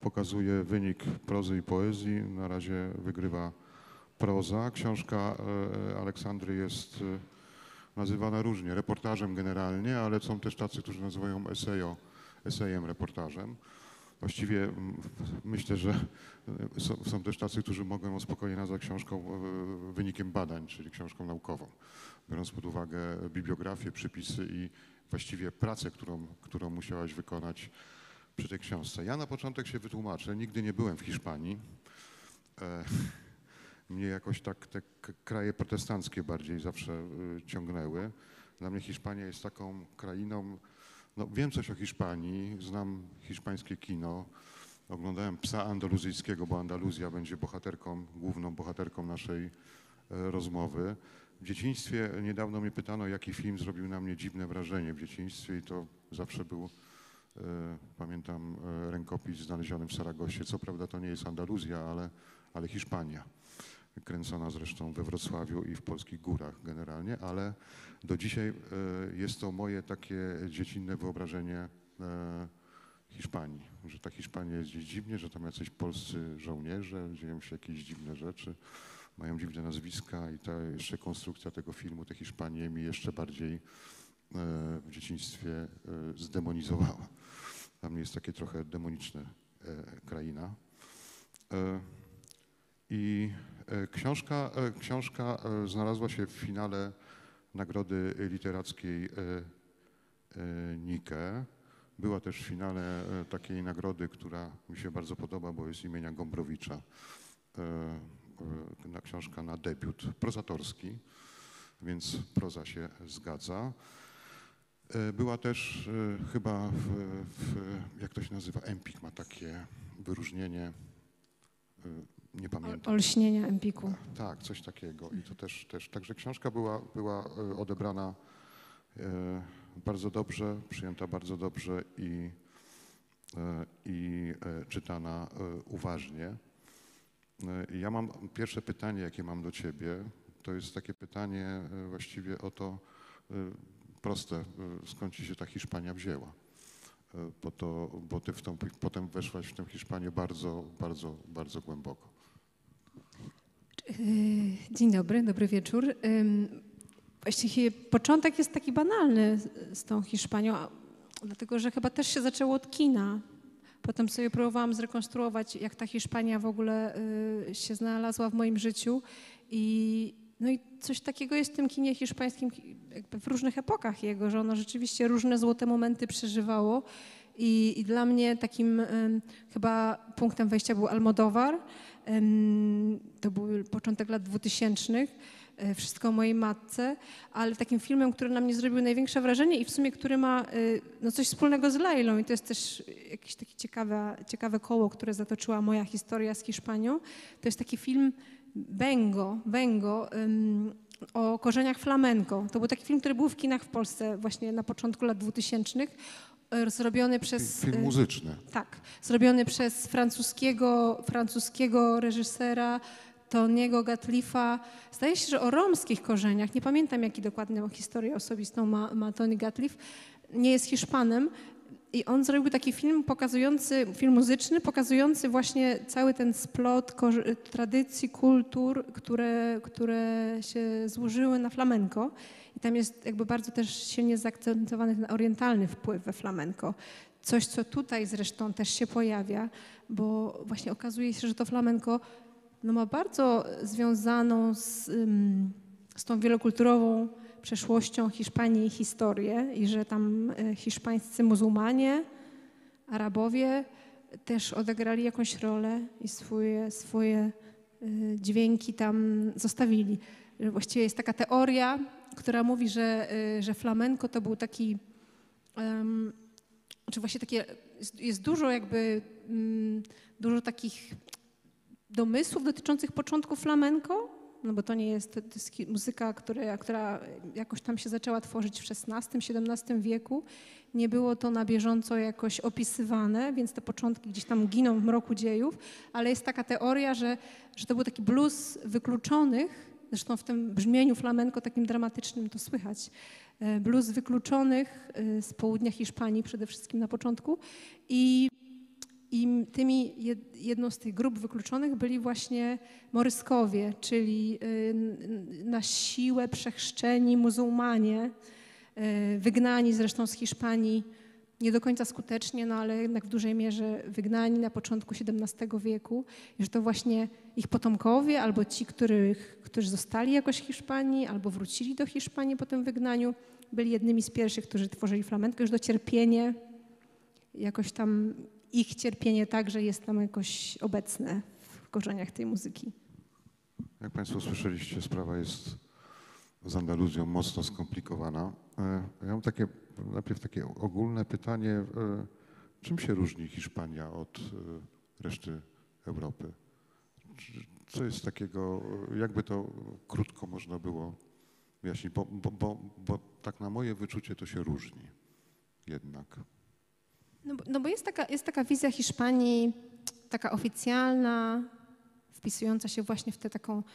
pokazuje wynik prozy i poezji. Na razie wygrywa proza. Książka Aleksandry jest nazywana różnie, reportażem generalnie, ale są też tacy, którzy nazywają esejem reportażem. Właściwie myślę, że są też tacy, którzy mogą spokojnie nazwać książką wynikiem badań, czyli książką naukową, biorąc pod uwagę bibliografię, przypisy i właściwie pracę, którą musiałaś wykonać przy tej książce. Ja na początek się wytłumaczę, nigdy nie byłem w Hiszpanii. Mnie jakoś tak te kraje protestanckie bardziej zawsze ciągnęły. Dla mnie Hiszpania jest taką krainą, no wiem coś o Hiszpanii, znam hiszpańskie kino, oglądałem Psa Andaluzyjskiego, bo Andaluzja będzie główną bohaterką naszej rozmowy. W dzieciństwie niedawno mnie pytano, jaki film zrobił na mnie dziwne wrażenie w dzieciństwie i to zawsze był, pamiętam, rękopis znaleziony w Saragosie. Co prawda to nie jest Andaluzja, ale Hiszpania. Kręcona zresztą we Wrocławiu i w polskich górach generalnie, ale do dzisiaj jest to moje takie dziecinne wyobrażenie Hiszpanii, że ta Hiszpania jest gdzieś dziwnie, że tam jacyś polscy żołnierze, dzieją się jakieś dziwne rzeczy, mają dziwne nazwiska i ta jeszcze konstrukcja tego filmu, te Hiszpanie mi jeszcze bardziej w dzieciństwie zdemonizowała. Dla mnie jest takie trochę demoniczna kraina. I książka znalazła się w finale Nagrody Literackiej Nike. Była też w finale takiej nagrody, która mi się bardzo podoba, bo jest imienia Gombrowicza. Książka na debiut prozatorski, więc proza się zgadza. Była też chyba jak to się nazywa, Empik ma takie wyróżnienie, nie pamiętam. Olśnienia Empiku. Tak, coś takiego. I to też. Także książka była odebrana bardzo dobrze, przyjęta bardzo dobrze i czytana uważnie. Ja mam pierwsze pytanie, jakie mam do ciebie, to jest takie pytanie właściwie o to proste, skąd ci się ta Hiszpania wzięła? Bo ty potem weszłaś w tę Hiszpanię bardzo, bardzo, bardzo głęboko. Dzień dobry, dobry wieczór. Właściwie początek jest taki banalny z tą Hiszpanią, dlatego że chyba też się zaczęło od kina. Potem sobie próbowałam zrekonstruować, jak ta Hiszpania w ogóle się znalazła w moim życiu. No i coś takiego jest w tym kinie hiszpańskim jakby w różnych epokach jego, że ono rzeczywiście różne złote momenty przeżywało. I dla mnie takim chyba punktem wejścia był Almodóvar. To był początek lat 2000. Wszystko o mojej matce, ale takim filmem, który na mnie zrobił największe wrażenie i w sumie, który ma no, coś wspólnego z Leilą i to jest też jakieś takie ciekawe koło, które zatoczyła moja historia z Hiszpanią, to jest taki film Vengo o korzeniach flamenco. To był taki film, który był w kinach w Polsce właśnie na początku lat 2000. Zrobiony przez... Film muzyczny. Tak, zrobiony przez francuskiego reżysera Tony'ego Gatlifa. Zdaje się, że o romskich korzeniach. Nie pamiętam, jaki dokładnie historię osobistą ma Tony Gatliff. Nie jest Hiszpanem. I on zrobił taki film film muzyczny, pokazujący właśnie cały ten splot tradycji, kultur, które się złożyły na flamenco. I tam jest jakby bardzo też silnie zaakcentowany ten orientalny wpływ we flamenco. Coś, co tutaj zresztą też się pojawia, bo właśnie okazuje się, że to flamenco no ma bardzo związaną z tą wielokulturową przeszłością Hiszpanii historię i że tam hiszpańscy muzułmanie, Arabowie też odegrali jakąś rolę i swoje dźwięki tam zostawili. Właściwie jest taka teoria, która mówi, że flamenco to był taki, czy właśnie takie, jest dużo takich domysłów dotyczących początków flamenco, no bo to nie jest, to jest muzyka, która jakoś tam się zaczęła tworzyć w XVI-XVII wieku. Nie było to na bieżąco jakoś opisywane, więc te początki gdzieś tam giną w mroku dziejów, ale jest taka teoria, że to był taki blues wykluczonych, zresztą w tym brzmieniu flamenco takim dramatycznym to słychać, blues wykluczonych z południa Hiszpanii przede wszystkim na początku i I jedną z tych grup wykluczonych byli właśnie Moryskowie, czyli na siłę przechrzczeni muzułmanie, wygnani zresztą z Hiszpanii, nie do końca skutecznie, no ale jednak w dużej mierze wygnani na początku XVII wieku. I że to właśnie ich potomkowie albo ci, którzy zostali jakoś w Hiszpanii albo wrócili do Hiszpanii po tym wygnaniu, byli jednymi z pierwszych, którzy tworzyli flamenko. Już to cierpienie, jakoś tam ich cierpienie także jest tam jakoś obecne w korzeniach tej muzyki. Jak Państwo słyszeliście, sprawa jest z Andaluzją mocno skomplikowana. Ja mam najpierw takie ogólne pytanie. Czym się różni Hiszpania od reszty Europy? Co jest takiego, jakby to krótko można było wyjaśnić? Bo tak na moje wyczucie to się różni jednak. No bo jest taka wizja Hiszpanii, taka oficjalna, wpisująca się właśnie w tę taką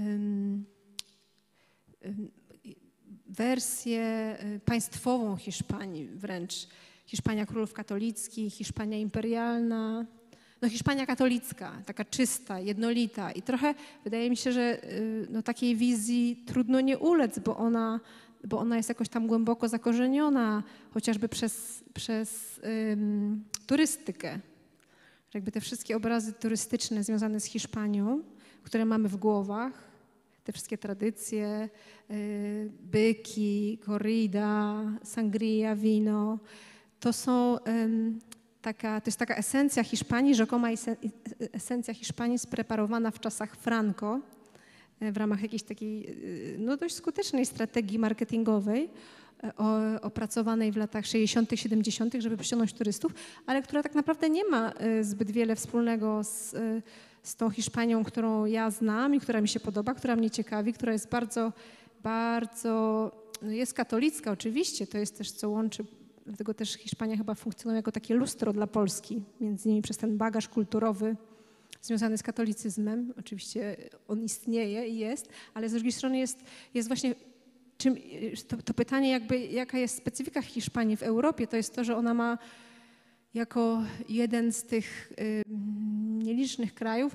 wersję państwową Hiszpanii wręcz. Hiszpania królów katolickich, Hiszpania imperialna, no Hiszpania katolicka, taka czysta, jednolita i trochę wydaje mi się, że no, takiej wizji trudno nie ulec, bo ona jest jakoś tam głęboko zakorzeniona, chociażby przez turystykę. Że jakby te wszystkie obrazy turystyczne związane z Hiszpanią, które mamy w głowach, te wszystkie tradycje, byki, corrida, sangria, wino, to jest taka esencja Hiszpanii, rzekoma esencja Hiszpanii spreparowana w czasach Franco w ramach jakiejś takiej no dość skutecznej strategii marketingowej opracowanej w latach 60., 70., żeby przyciągnąć turystów, ale która tak naprawdę nie ma zbyt wiele wspólnego z tą Hiszpanią, którą ja znam i która mi się podoba, która mnie ciekawi, która jest bardzo, bardzo, no jest katolicka oczywiście, to jest też co łączy, dlatego też Hiszpania chyba funkcjonuje jako takie lustro dla Polski, między innymi przez ten bagaż kulturowy związany z katolicyzmem. Oczywiście on istnieje i jest, ale z drugiej strony jest właśnie to pytanie jakby jaka jest specyfika Hiszpanii w Europie, to jest to, że ona ma jako jeden z tych nielicznych krajów,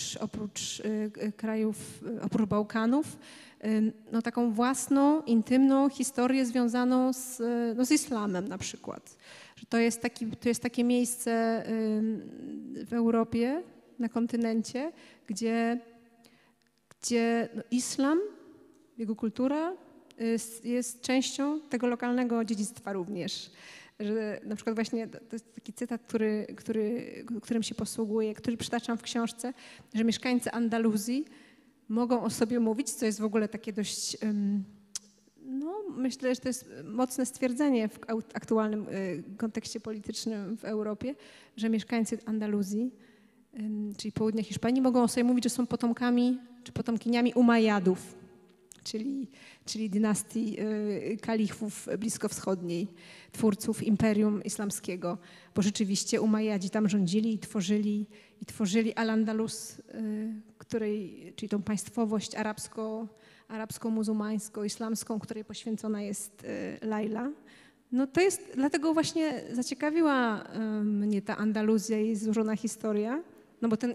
oprócz Bałkanów, no taką własną, intymną historię związaną z islamem na przykład. Że to jest takie miejsce w Europie, na kontynencie, gdzie no, islam, jego kultura jest częścią tego lokalnego dziedzictwa również. Że na przykład właśnie to jest taki cytat, którym się posługuję, który przytaczam w książce, że mieszkańcy Andaluzji mogą o sobie mówić, co jest w ogóle takie dość, no myślę, że to jest mocne stwierdzenie w aktualnym kontekście politycznym w Europie, że mieszkańcy Andaluzji, czyli południa Hiszpanii, mogą o sobie mówić, że są potomkami czy potomkiniami Umajadów, czyli dynastii kalichów bliskowschodniej, twórców imperium islamskiego, bo rzeczywiście Umajadzi tam rządzili i tworzyli Al-Andalus, czyli tą państwowość arabsko-muzułmańsko-islamską, której poświęcona jest Laila. No to jest, dlatego właśnie zaciekawiła mnie ta Andaluzja i jej złożona historia, no bo ten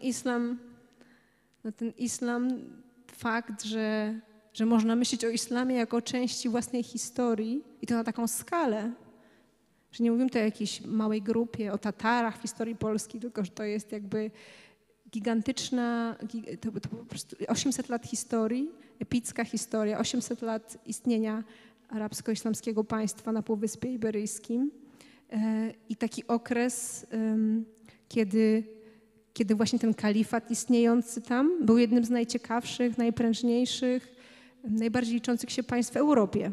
islam, fakt, że można myśleć o islamie jako o części własnej historii i to na taką skalę, że nie mówimy tu o jakiejś małej grupie, o Tatarach w historii Polski, tylko że to jest jakby gigantyczna, to po prostu 800 lat historii, epicka historia, 800 lat istnienia arabsko-islamskiego państwa na Półwyspie Iberyjskim i taki okres, kiedy właśnie ten kalifat istniejący tam był jednym z najciekawszych, najprężniejszych, najbardziej liczących się państw w Europie.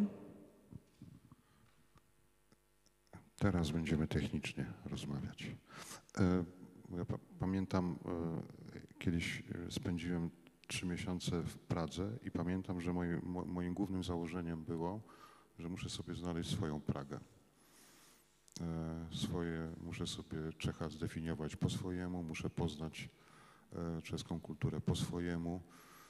Teraz będziemy technicznie rozmawiać. Ja pamiętam, kiedyś spędziłem 3 miesiące w Pradze i pamiętam, że moim głównym założeniem było, że muszę sobie znaleźć swoją Pragę. Muszę sobie Czecha zdefiniować po swojemu, muszę poznać czeską kulturę po swojemu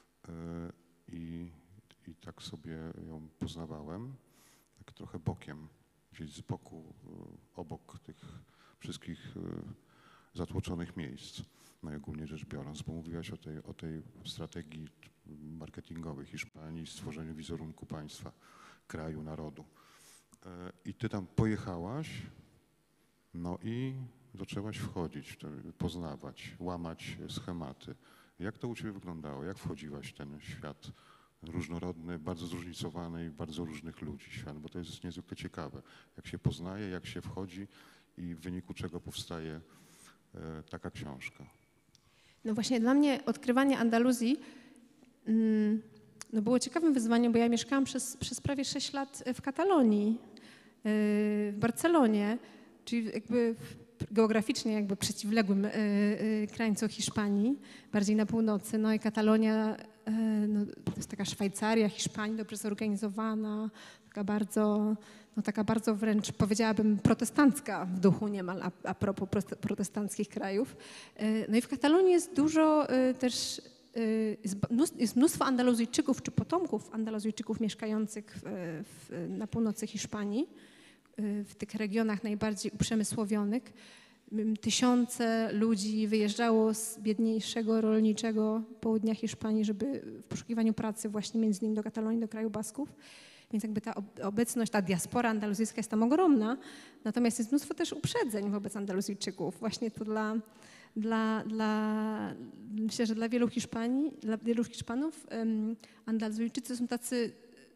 i tak sobie ją poznawałem, tak trochę bokiem, gdzieś z boku, obok tych wszystkich zatłoczonych miejsc, najogólniej rzecz biorąc, bo mówiłaś o tej strategii marketingowej Hiszpanii, stworzeniu wizerunku państwa, kraju, narodu. I ty tam pojechałaś, no i zaczęłaś wchodzić, poznawać, łamać schematy. Jak to u ciebie wyglądało? Jak wchodziłaś w ten świat różnorodny, bardzo zróżnicowany i bardzo różnych ludzi świat? Bo to jest niezwykle ciekawe. Jak się poznaje, jak się wchodzi i w wyniku czego powstaje taka książka. No właśnie dla mnie odkrywanie Andaluzji no było ciekawym wyzwaniem, bo ja mieszkałam przez prawie 6 lat w Katalonii, w Barcelonie, czyli jakby geograficznie jakby przeciwległym krańcu Hiszpanii, bardziej na północy. No i Katalonia no, to jest taka Szwajcaria Hiszpanii, dobrze zorganizowana, taka bardzo wręcz powiedziałabym protestancka w duchu niemal a propos protestanckich krajów. No i w Katalonii jest dużo też jest mnóstwo Andaluzyjczyków czy potomków Andaluzyjczyków mieszkających na północy Hiszpanii, w tych regionach najbardziej uprzemysłowionych. Tysiące ludzi wyjeżdżało z biedniejszego, rolniczego południa Hiszpanii, żeby w poszukiwaniu pracy właśnie między innymi do Katalonii, do kraju Basków. Więc jakby ta obecność, ta diaspora andaluzyjska jest tam ogromna. Natomiast jest mnóstwo też uprzedzeń wobec Andaluzyjczyków. Właśnie to myślę, że dla wielu Hiszpanów Andaluzyjczycy są tacy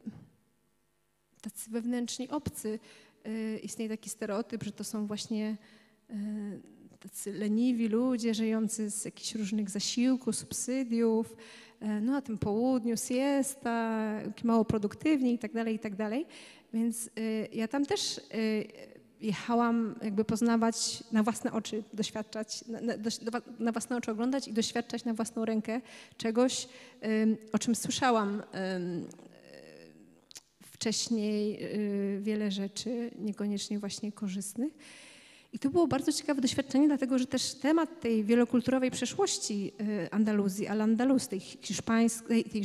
wewnętrzni obcy. Istnieje taki stereotyp, że to są właśnie tacy leniwi ludzie żyjący z jakichś różnych zasiłków, subsydiów, no na tym południu siesta, mało produktywni i tak dalej. Więc ja tam też jechałam jakby poznawać na własne oczy, doświadczać, na własne oczy oglądać i doświadczać na własną rękę czegoś, o czym słyszałam wcześniej wiele rzeczy, niekoniecznie właśnie korzystnych. I to było bardzo ciekawe doświadczenie, dlatego że też temat tej wielokulturowej przeszłości Andaluzji, Al-Andalus, tej hiszpańskiej, tej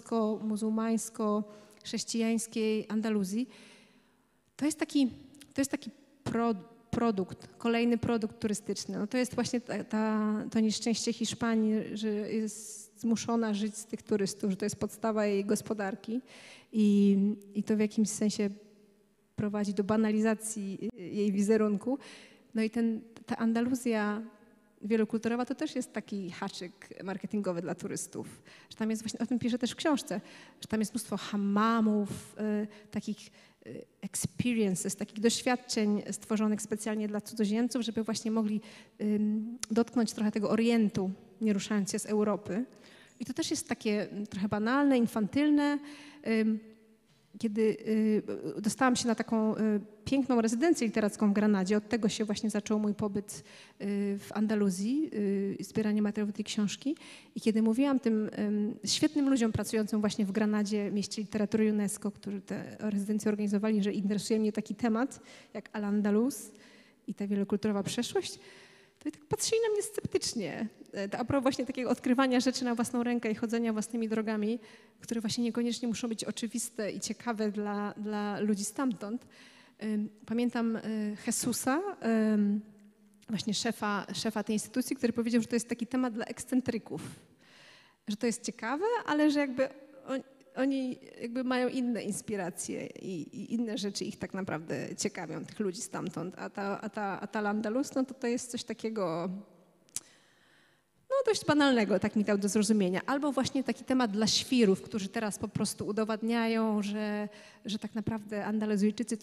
żydowsko-muzułmańsko-chrześcijańskiej Andaluzji, to jest taki produkt, kolejny produkt turystyczny. No to jest właśnie to nieszczęście Hiszpanii, że jest zmuszona żyć z tych turystów, że to jest podstawa jej gospodarki i to w jakimś sensie prowadzi do banalizacji jej wizerunku. No i ta Andaluzja wielokulturowa to też jest taki haczyk marketingowy dla turystów. Że tam jest właśnie, o tym piszę też w książce, że tam jest mnóstwo hammamów, takich experiences, takich doświadczeń stworzonych specjalnie dla cudzoziemców, żeby właśnie mogli dotknąć trochę tego Orientu, nie ruszając się z Europy. I to też jest takie trochę banalne, infantylne. Kiedy dostałam się na taką piękną rezydencję literacką w Granadzie, od tego się właśnie zaczął mój pobyt w Andaluzji, zbieranie materiałów do tej książki. I kiedy mówiłam tym świetnym ludziom pracującym właśnie w Granadzie, mieście literatury UNESCO, którzy tę rezydencję organizowali, że interesuje mnie taki temat jak Al-Andalus i ta wielokulturowa przeszłość, to i tak patrzyli na mnie sceptycznie. To a propos właśnie takiego odkrywania rzeczy na własną rękę i chodzenia własnymi drogami, które właśnie niekoniecznie muszą być oczywiste i ciekawe dla ludzi stamtąd. Pamiętam Jesusa, właśnie szefa tej instytucji, który powiedział, że to jest taki temat dla ekscentryków. Że to jest ciekawe, ale że jakby oni jakby mają inne inspiracje i inne rzeczy ich tak naprawdę ciekawią, tych ludzi stamtąd. A ta Al-Andalus, no to jest coś takiego no dość banalnego, tak mi dał do zrozumienia. Albo właśnie taki temat dla świrów, którzy teraz po prostu udowadniają, że tak naprawdę Andaluzyjczycy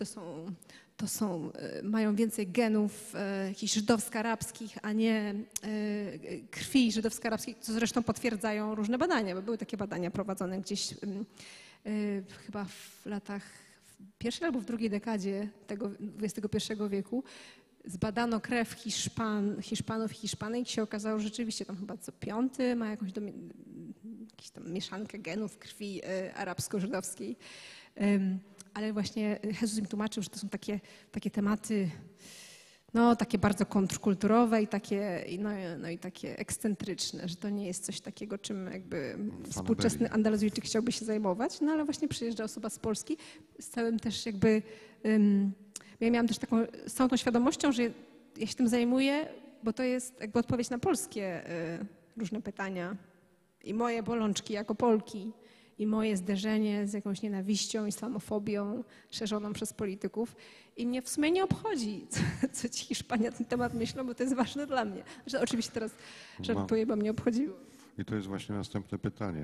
mają więcej genów jakichś żydowsko-arabskich, a nie krwi żydowsko-arabskiej, co zresztą potwierdzają różne badania, bo były takie badania prowadzone gdzieś chyba w latach pierwszej albo w drugiej dekadzie tego XXI wieku. Zbadano krew Hiszpanów i Hiszpanek i się okazało, że rzeczywiście tam chyba co piąty ma jakąś tam mieszankę genów krwi arabsko-żydowskiej. Ale właśnie Jezus im tłumaczył, że to są takie tematy no, takie bardzo kontrkulturowe i takie ekscentryczne, że to nie jest coś takiego, czym jakby współczesny Andaluzyjczyk chciałby się zajmować. No ale właśnie przyjeżdża osoba z Polski z całym też jakby... Ja miałam też z całą tą świadomością, że ja się tym zajmuję bo to jest jakby odpowiedź na polskie różne pytania i moje bolączki jako Polki i moje zderzenie z jakąś nienawiścią, islamofobią szerzoną przez polityków. I mnie w sumie nie obchodzi, co ci Hiszpanie na ten temat myślą, bo to jest ważne dla mnie. Że oczywiście teraz żartuję, bo mnie obchodziło. I to jest właśnie następne pytanie.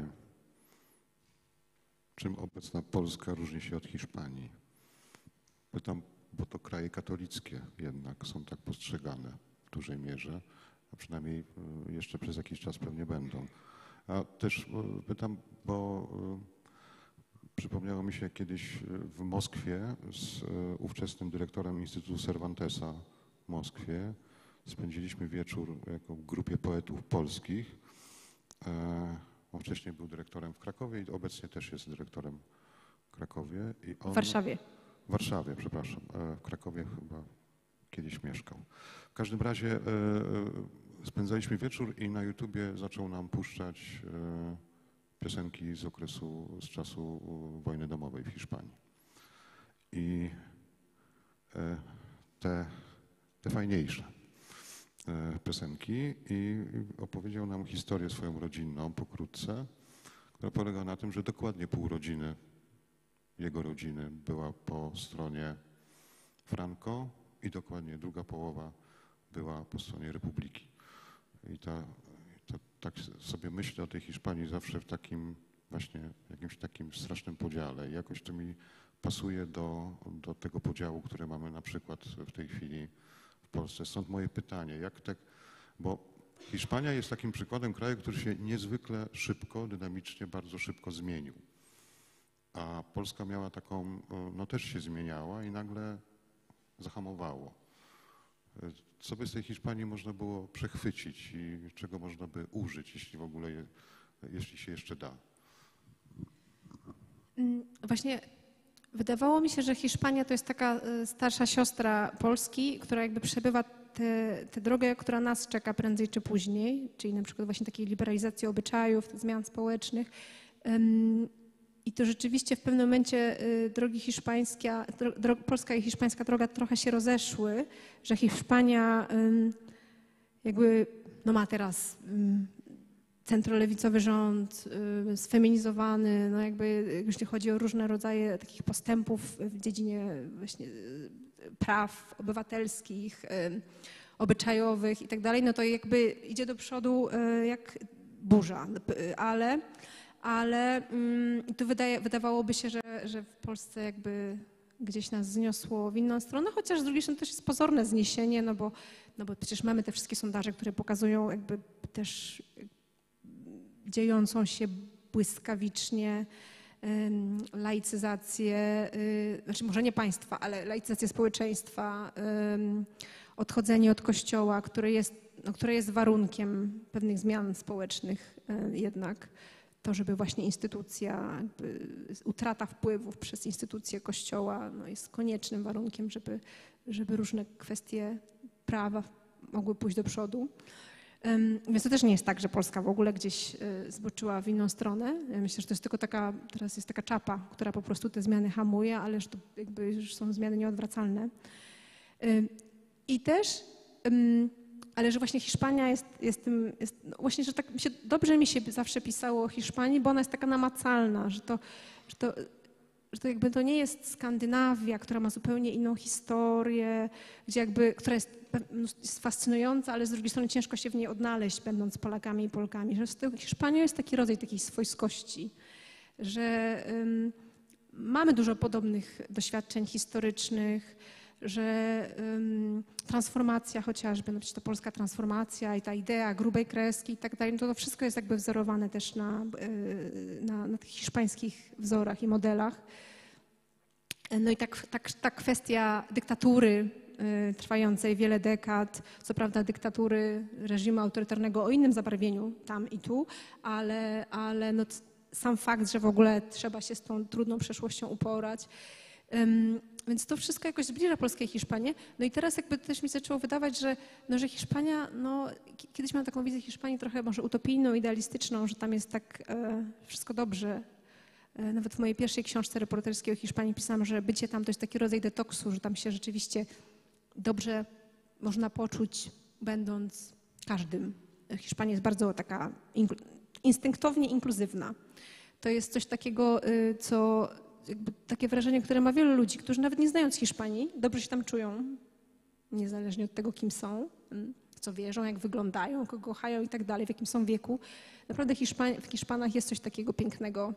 Czym obecna Polska różni się od Hiszpanii? Pytam, bo to kraje katolickie jednak są tak postrzegane w dużej mierze, a przynajmniej jeszcze przez jakiś czas pewnie będą. A też pytam, bo przypomniało mi się kiedyś w Moskwie z ówczesnym dyrektorem Instytutu Cervantesa w Moskwie spędziliśmy wieczór jako w grupie poetów polskich. On wcześniej był dyrektorem w Krakowie i obecnie też jest dyrektorem w Krakowie. W Warszawie. W Warszawie, przepraszam. W Krakowie chyba kiedyś mieszkał. W każdym razie spędzaliśmy wieczór i na YouTubie zaczął nam puszczać piosenki z czasu wojny domowej w Hiszpanii. I te fajniejsze piosenki i opowiedział nam historię swoją rodzinną pokrótce, która polega na tym, że dokładnie pół rodziny jego rodziny była po stronie Franco i dokładnie druga połowa była po stronie Republiki. I tak sobie myślę o tej Hiszpanii zawsze w takim właśnie jakimś takim strasznym podziale. I jakoś to mi pasuje do tego podziału, który mamy na przykład w tej chwili w Polsce. Stąd moje pytanie, bo Hiszpania jest takim przykładem kraju, który się niezwykle szybko, dynamicznie, bardzo szybko zmienił. A Polska miała taką, no też się zmieniała i nagle zahamowało. Co by z tej Hiszpanii można było przechwycić i czego można by użyć, jeśli w ogóle, jeśli się jeszcze da? Właśnie wydawało mi się, że Hiszpania to jest taka starsza siostra Polski, która jakby przebywa tę drogę, która nas czeka prędzej czy później, czyli na przykład właśnie takiej liberalizacji obyczajów, zmian społecznych. I to rzeczywiście w pewnym momencie polska i hiszpańska droga trochę się rozeszły, że Hiszpania jakby no ma teraz centrolewicowy rząd, sfeminizowany, no jakby jeśli chodzi o różne rodzaje takich postępów w dziedzinie właśnie praw obywatelskich, obyczajowych i tak dalej, no to jakby idzie do przodu jak burza, ale tu wydawałoby się, że w Polsce jakby gdzieś nas zniosło w inną stronę, chociaż z drugiej strony też jest pozorne zniesienie, no bo przecież mamy te wszystkie sondaże, które pokazują jakby też dziejącą się błyskawicznie laicyzację, znaczy może nie państwa, ale laicyzację społeczeństwa, odchodzenie od Kościoła, które jest warunkiem pewnych zmian społecznych jednak. To, żeby właśnie instytucja, utrata wpływów przez instytucję Kościoła no jest koniecznym warunkiem, żeby różne kwestie prawa mogły pójść do przodu. Więc to też nie jest tak, że Polska w ogóle gdzieś zboczyła w inną stronę. Ja myślę, że to jest tylko teraz jest taka czapa, która po prostu te zmiany hamuje, ale że to jakby już są zmiany nieodwracalne. I też, ale że właśnie Hiszpania właśnie, że tak dobrze mi się zawsze pisało o Hiszpanii, bo ona jest taka namacalna, że to jakby to nie jest Skandynawia, która ma zupełnie inną historię, która jest fascynująca, ale z drugiej strony ciężko się w niej odnaleźć, będąc Polakami i Polkami. Że Hiszpania jest taki rodzaj takiej swojskości, że mamy dużo podobnych doświadczeń historycznych, że transformacja chociażby, no przecież to polska transformacja i ta idea grubej kreski i tak dalej, to wszystko jest jakby wzorowane też na tych hiszpańskich wzorach i modelach. No i ta kwestia dyktatury trwającej wiele dekad, co prawda dyktatury reżimu autorytarnego o innym zabarwieniu tam i tu, ale no sam fakt, że w ogóle trzeba się z tą trudną przeszłością uporać. Więc to wszystko jakoś zbliża Polskę i Hiszpanię. No i teraz jakby też mi zaczęło wydawać, że Hiszpania, no kiedyś miałam taką wizję Hiszpanii trochę może utopijną, idealistyczną, że tam jest tak wszystko dobrze. Nawet w mojej pierwszej książce reporterskiej o Hiszpanii pisałam, że bycie tam to jest taki rodzaj detoksu, że tam się rzeczywiście dobrze można poczuć będąc każdym. Hiszpania jest bardzo taka instynktownie inkluzywna. To jest coś takiego, co jakby takie wrażenie, które ma wielu ludzi, którzy nawet nie znając Hiszpanii, dobrze się tam czują, niezależnie od tego, kim są, w co wierzą, jak wyglądają, kogo kochają i tak dalej, w jakim są wieku. Naprawdę w Hiszpanach jest coś takiego pięknego,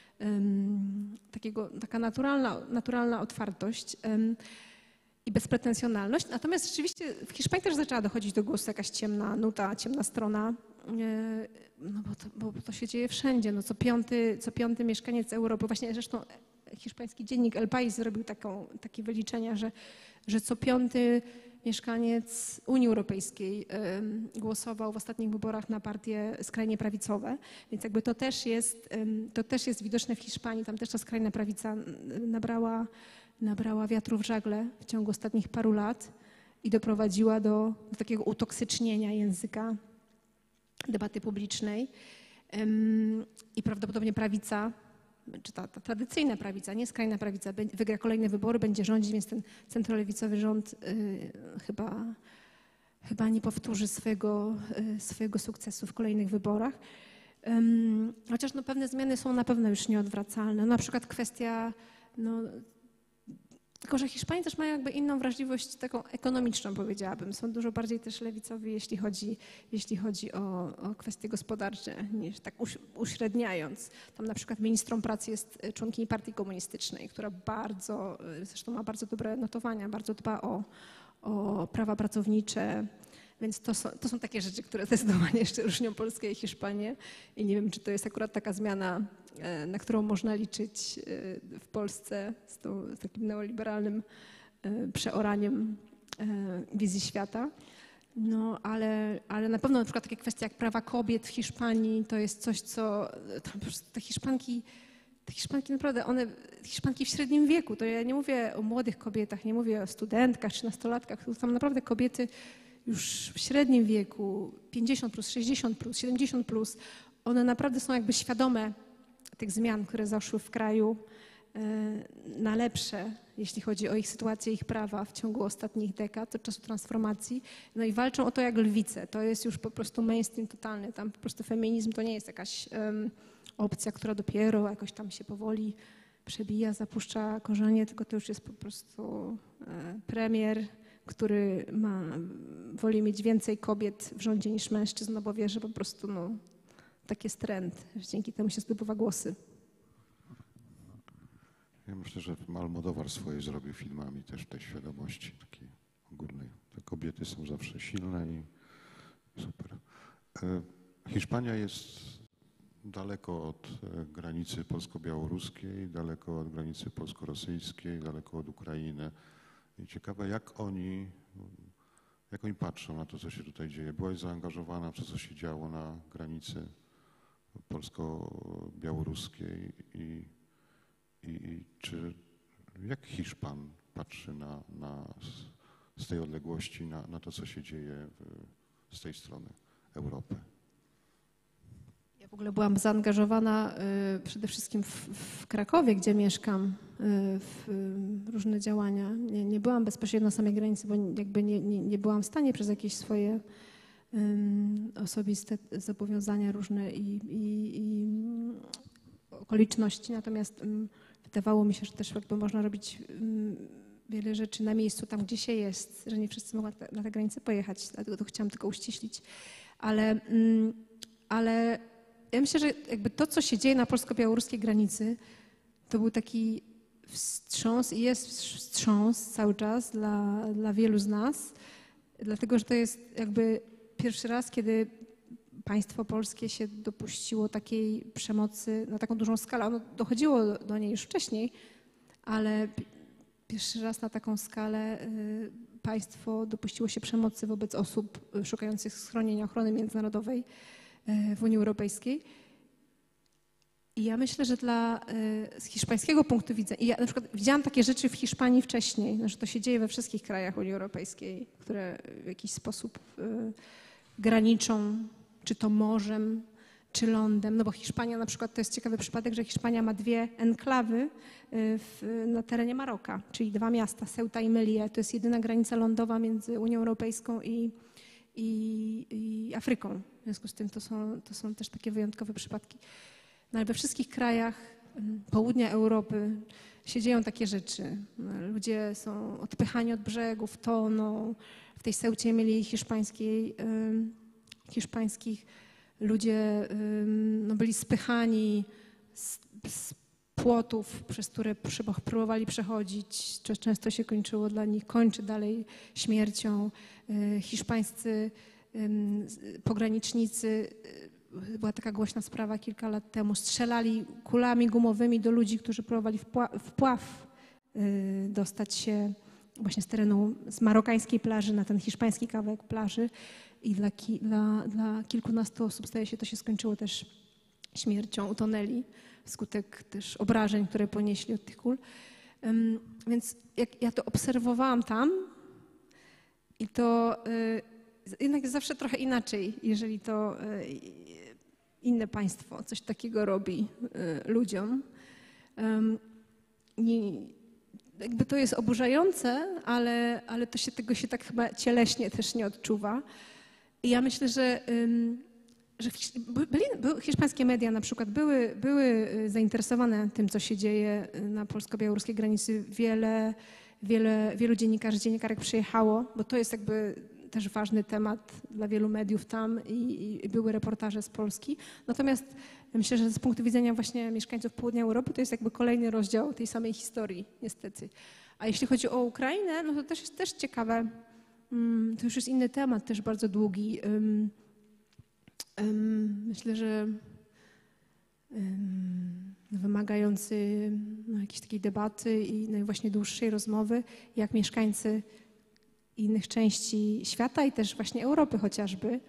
taka naturalna otwartość i bezpretensjonalność. Natomiast rzeczywiście w Hiszpanii też zaczęła dochodzić do głosu jakaś ciemna nuta, ciemna strona, no bo to się dzieje wszędzie. No co piąty mieszkaniec Europy, właśnie zresztą hiszpański dziennik El País zrobił takie wyliczenia, że co piąty mieszkaniec Unii Europejskiej głosował w ostatnich wyborach na partie skrajnie prawicowe, więc jakby to też jest widoczne w Hiszpanii. Tam też ta skrajna prawica nabrała wiatru w żagle w ciągu ostatnich paru lat i doprowadziła do takiego utoksycznienia języka debaty publicznej. I prawdopodobnie prawica, czy ta tradycyjna prawica, nie skrajna prawica, wygra kolejne wybory, będzie rządzić, więc ten centrolewicowy rząd chyba nie powtórzy swojego sukcesu w kolejnych wyborach. Chociaż no, pewne zmiany są na pewno już nieodwracalne. Na przykład kwestia, tylko że Hiszpanie też mają jakby inną wrażliwość taką ekonomiczną, powiedziałabym. Są dużo bardziej też lewicowi, jeśli chodzi o kwestie gospodarcze, niż tak uśredniając. Tam na przykład ministrą pracy jest członkini Partii Komunistycznej, która zresztą ma bardzo dobre notowania, bardzo dba o prawa pracownicze. Więc to są takie rzeczy, które zdecydowanie jeszcze różnią Polskę i Hiszpanię. I nie wiem, czy to jest akurat taka zmiana, na którą można liczyć w Polsce z takim neoliberalnym przeoraniem wizji świata. No, ale na pewno na przykład takie kwestie jak prawa kobiet w Hiszpanii to jest coś, co po prostu te Hiszpanki naprawdę, Hiszpanki w średnim wieku, to ja nie mówię o młodych kobietach, nie mówię o studentkach czy nastolatkach, to są naprawdę kobiety już w średnim wieku, 50+, 60+, 70+, one naprawdę są jakby świadome tych zmian, które zaszły w kraju na lepsze, jeśli chodzi o ich sytuację, ich prawa w ciągu ostatnich dekad, od czasu transformacji. No i walczą o to jak lwice. To jest już po prostu mainstream totalny. Tam po prostu feminizm to nie jest jakaś opcja, która dopiero jakoś tam się powoli przebija, zapuszcza korzenie, tylko to już jest po prostu premier, który woli mieć więcej kobiet w rządzie niż mężczyzn, no bo wie, że po prostu tak jest trend, że dzięki temu się zdobywa głosy. Ja myślę, że Almodóvar swoje zrobił filmami też tej świadomości takiej ogólnej. Te kobiety są zawsze silne i super. Hiszpania jest daleko od granicy polsko-białoruskiej, daleko od granicy polsko-rosyjskiej, daleko od Ukrainy. I ciekawe, jak oni patrzą na to, co się tutaj dzieje. Byłaś zaangażowana w to, co się działo na granicy polsko-białoruskiej i jak Hiszpan patrzy z tej odległości na to, co się dzieje z tej strony Europy? Ja w ogóle byłam zaangażowana przede wszystkim w Krakowie, gdzie mieszkam, w różne działania. Nie byłam bezpośrednio na samej granicy, bo jakby nie byłam w stanie przez jakieś swoje osobiste zobowiązania różne i okoliczności. Natomiast wydawało mi się, że też jakby można robić wiele rzeczy na miejscu, tam gdzie się jest, że nie wszyscy mogą na tę granicę pojechać, dlatego to chciałam tylko uściślić. Ale ja myślę, że jakby to, co się dzieje na polsko-białoruskiej granicy, to był taki wstrząs i jest wstrząs cały czas dla wielu z nas, dlatego że to jest jakby pierwszy raz, kiedy państwo polskie się dopuściło takiej przemocy na taką dużą skalę. Ono dochodziło do niej już wcześniej, ale pierwszy raz na taką skalę państwo dopuściło się przemocy wobec osób szukających schronienia ochrony międzynarodowej w Unii Europejskiej. I ja myślę, że z hiszpańskiego punktu widzenia, i ja na przykład widziałam takie rzeczy w Hiszpanii wcześniej, że to się dzieje we wszystkich krajach Unii Europejskiej, które w jakiś sposób graniczą, czy to morzem, czy lądem, no bo Hiszpania na przykład, to jest ciekawy przypadek, że Hiszpania ma dwie enklawy na terenie Maroka, czyli dwa miasta, Ceuta i Melilla. To jest jedyna granica lądowa między Unią Europejską i Afryką. W związku z tym to są też takie wyjątkowe przypadki. No ale we wszystkich krajach południa Europy się dzieją takie rzeczy. Ludzie są odpychani od brzegów, toną. W tej Ceucie mieli hiszpańskich ludzie byli spychani z płotów, przez które próbowali przechodzić. Często się kończy dalej śmiercią. Hiszpańscy pogranicznicy, była taka głośna sprawa kilka lat temu, strzelali kulami gumowymi do ludzi, którzy próbowali wpław dostać się właśnie z marokańskiej plaży na ten hiszpański kawałek plaży i dla kilkunastu osób to się skończyło też śmiercią, utonęli wskutek też obrażeń, które ponieśli od tych kul. Więc jak ja to obserwowałam tam i to jednak jest zawsze trochę inaczej, jeżeli to inne państwo coś takiego robi ludziom. Jakby to jest oburzające, ale tego się tak chyba cieleśnie też nie odczuwa. I ja myślę, że hiszpańskie media na przykład były zainteresowane tym, co się dzieje na polsko-białoruskiej granicy. Wielu dziennikarek przyjechało, bo to jest jakby też ważny temat dla wielu mediów tam i były reportaże z Polski. Natomiast myślę, że z punktu widzenia właśnie mieszkańców południa Europy to jest jakby kolejny rozdział tej samej historii, niestety. A jeśli chodzi o Ukrainę, no to też jest też ciekawe. To już jest inny temat, też bardzo długi. Myślę, że wymagający jakiejś takiej debaty i właśnie dłuższej rozmowy, jak mieszkańcy innych części świata i też właśnie Europy chociażby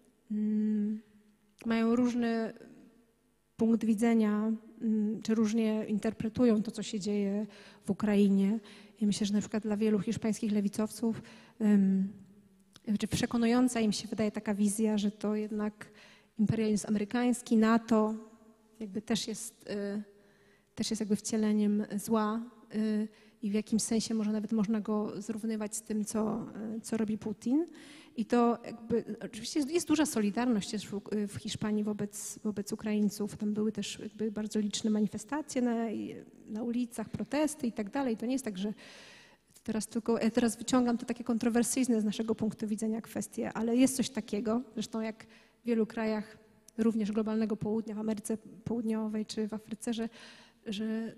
mają różny punkt widzenia, czy różnie interpretują to, co się dzieje w Ukrainie. I myślę, że na przykład dla wielu hiszpańskich lewicowców przekonująca im się wydaje taka wizja, że to jednak imperializm amerykański, NATO jakby też jest jakby wcieleniem zła i w jakimś sensie może nawet można go zrównywać z tym, co robi Putin. I to jakby, oczywiście jest duża solidarność też w Hiszpanii wobec Ukraińców. Tam były też jakby bardzo liczne manifestacje na ulicach, protesty i tak dalej. To nie jest tak, że teraz wyciągam te takie kontrowersyjne z naszego punktu widzenia kwestie, ale jest coś takiego, zresztą jak w wielu krajach, również globalnego południa, w Ameryce Południowej czy w Afryce, że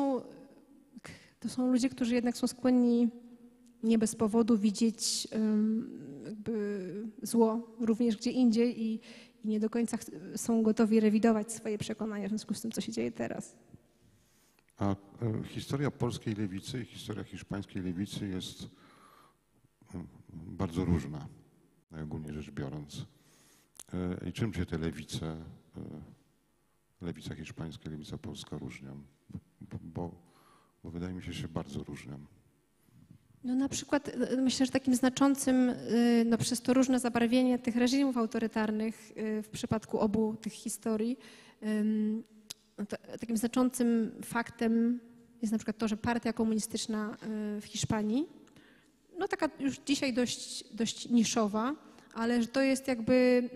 to są ludzie, którzy jednak są skłonni nie bez powodu widzieć jakby zło również gdzie indziej i nie do końca są gotowi rewidować swoje przekonania w związku z tym, co się dzieje teraz. A historia polskiej lewicy i historia hiszpańskiej lewicy jest bardzo różna, najogólniej rzecz biorąc. I czym się te lewica hiszpańska i lewica polska różnią? Bo wydaje mi się, że się bardzo różnią. No na przykład myślę, że takim znaczącym, przez to różne zabarwienie tych reżimów autorytarnych w przypadku obu tych historii, takim znaczącym faktem jest na przykład to, że partia komunistyczna w Hiszpanii, no taka już dzisiaj dość niszowa, ale że to jest jakby,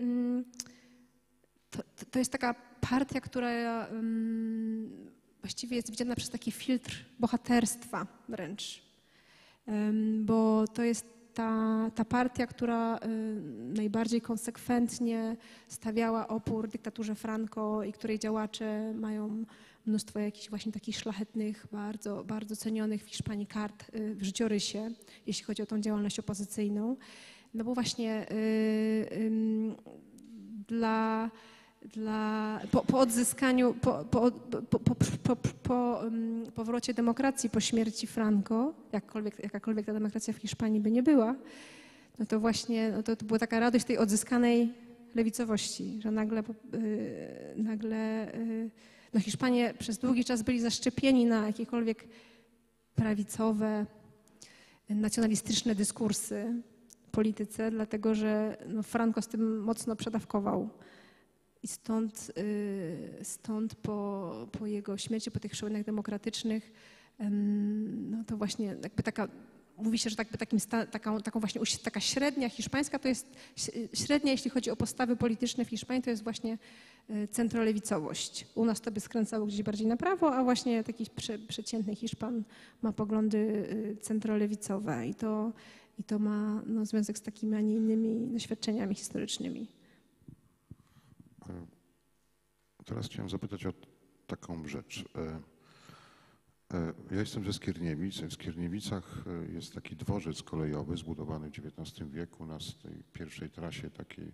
to jest taka partia, która właściwie jest widziana przez taki filtr bohaterstwa wręcz. Bo to jest ta partia, która najbardziej konsekwentnie stawiała opór dyktaturze Franco i której działacze mają mnóstwo jakichś właśnie takich szlachetnych, bardzo, bardzo cenionych w Hiszpanii kart w życiorysie, jeśli chodzi o tą działalność opozycyjną. No bo właśnie po odzyskaniu, po powrocie demokracji po śmierci Franco, jakakolwiek ta demokracja w Hiszpanii by nie była, no to właśnie to była taka radość tej odzyskanej lewicowości, że nagle Hiszpanie przez długi czas byli zaszczepieni na jakiekolwiek prawicowe, nacjonalistyczne dyskursy w polityce, dlatego że Franco z tym mocno przedawkował. I stąd po jego śmierci, po tych przełomach demokratycznych, no to właśnie jakby taka mówi się, że taką właśnie taka średnia hiszpańska to jest średnia, jeśli chodzi o postawy polityczne w Hiszpanii, to jest właśnie centrolewicowość. U nas to by skręcało gdzieś bardziej na prawo, a właśnie taki przeciętny Hiszpan ma poglądy centrolewicowe i to ma związek z takimi, a nie innymi doświadczeniami historycznymi. Teraz chciałem zapytać o taką rzecz. Ja jestem ze Skierniewic. W Skierniewicach jest taki dworzec kolejowy zbudowany w XIX wieku na tej pierwszej trasie takiej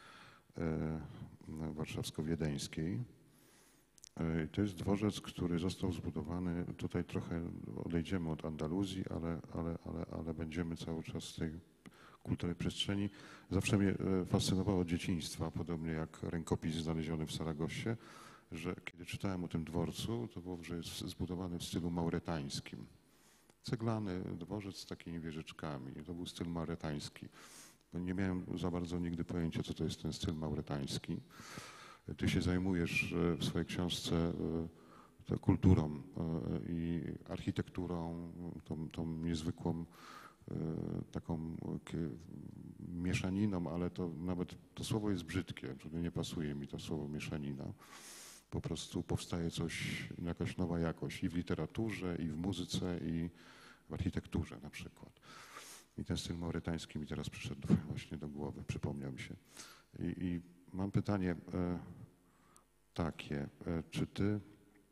warszawsko-wiedeńskiej. To jest dworzec, który został zbudowany, tutaj trochę odejdziemy od Andaluzji, ale będziemy cały czas w tej kultury przestrzeni. Zawsze mnie fascynowało od dzieciństwa, podobnie jak rękopis znaleziony w Saragossie, że kiedy czytałem o tym dworcu, to było, że jest zbudowany w stylu mauretańskim. Ceglany dworzec z takimi wieżyczkami. To był styl mauretański. Nie miałem za bardzo nigdy pojęcia, co to jest ten styl mauretański. Ty się zajmujesz w swojej książce kulturą i architekturą, tą niezwykłą taką mieszaniną, ale to nawet to słowo jest brzydkie, nie pasuje mi to słowo mieszanina. Po prostu powstaje coś, jakaś nowa jakość i w literaturze, i w muzyce, i w architekturze na przykład. I ten styl mauretański mi teraz przyszedł właśnie do głowy, przypomniał mi się. I mam pytanie takie, czy ty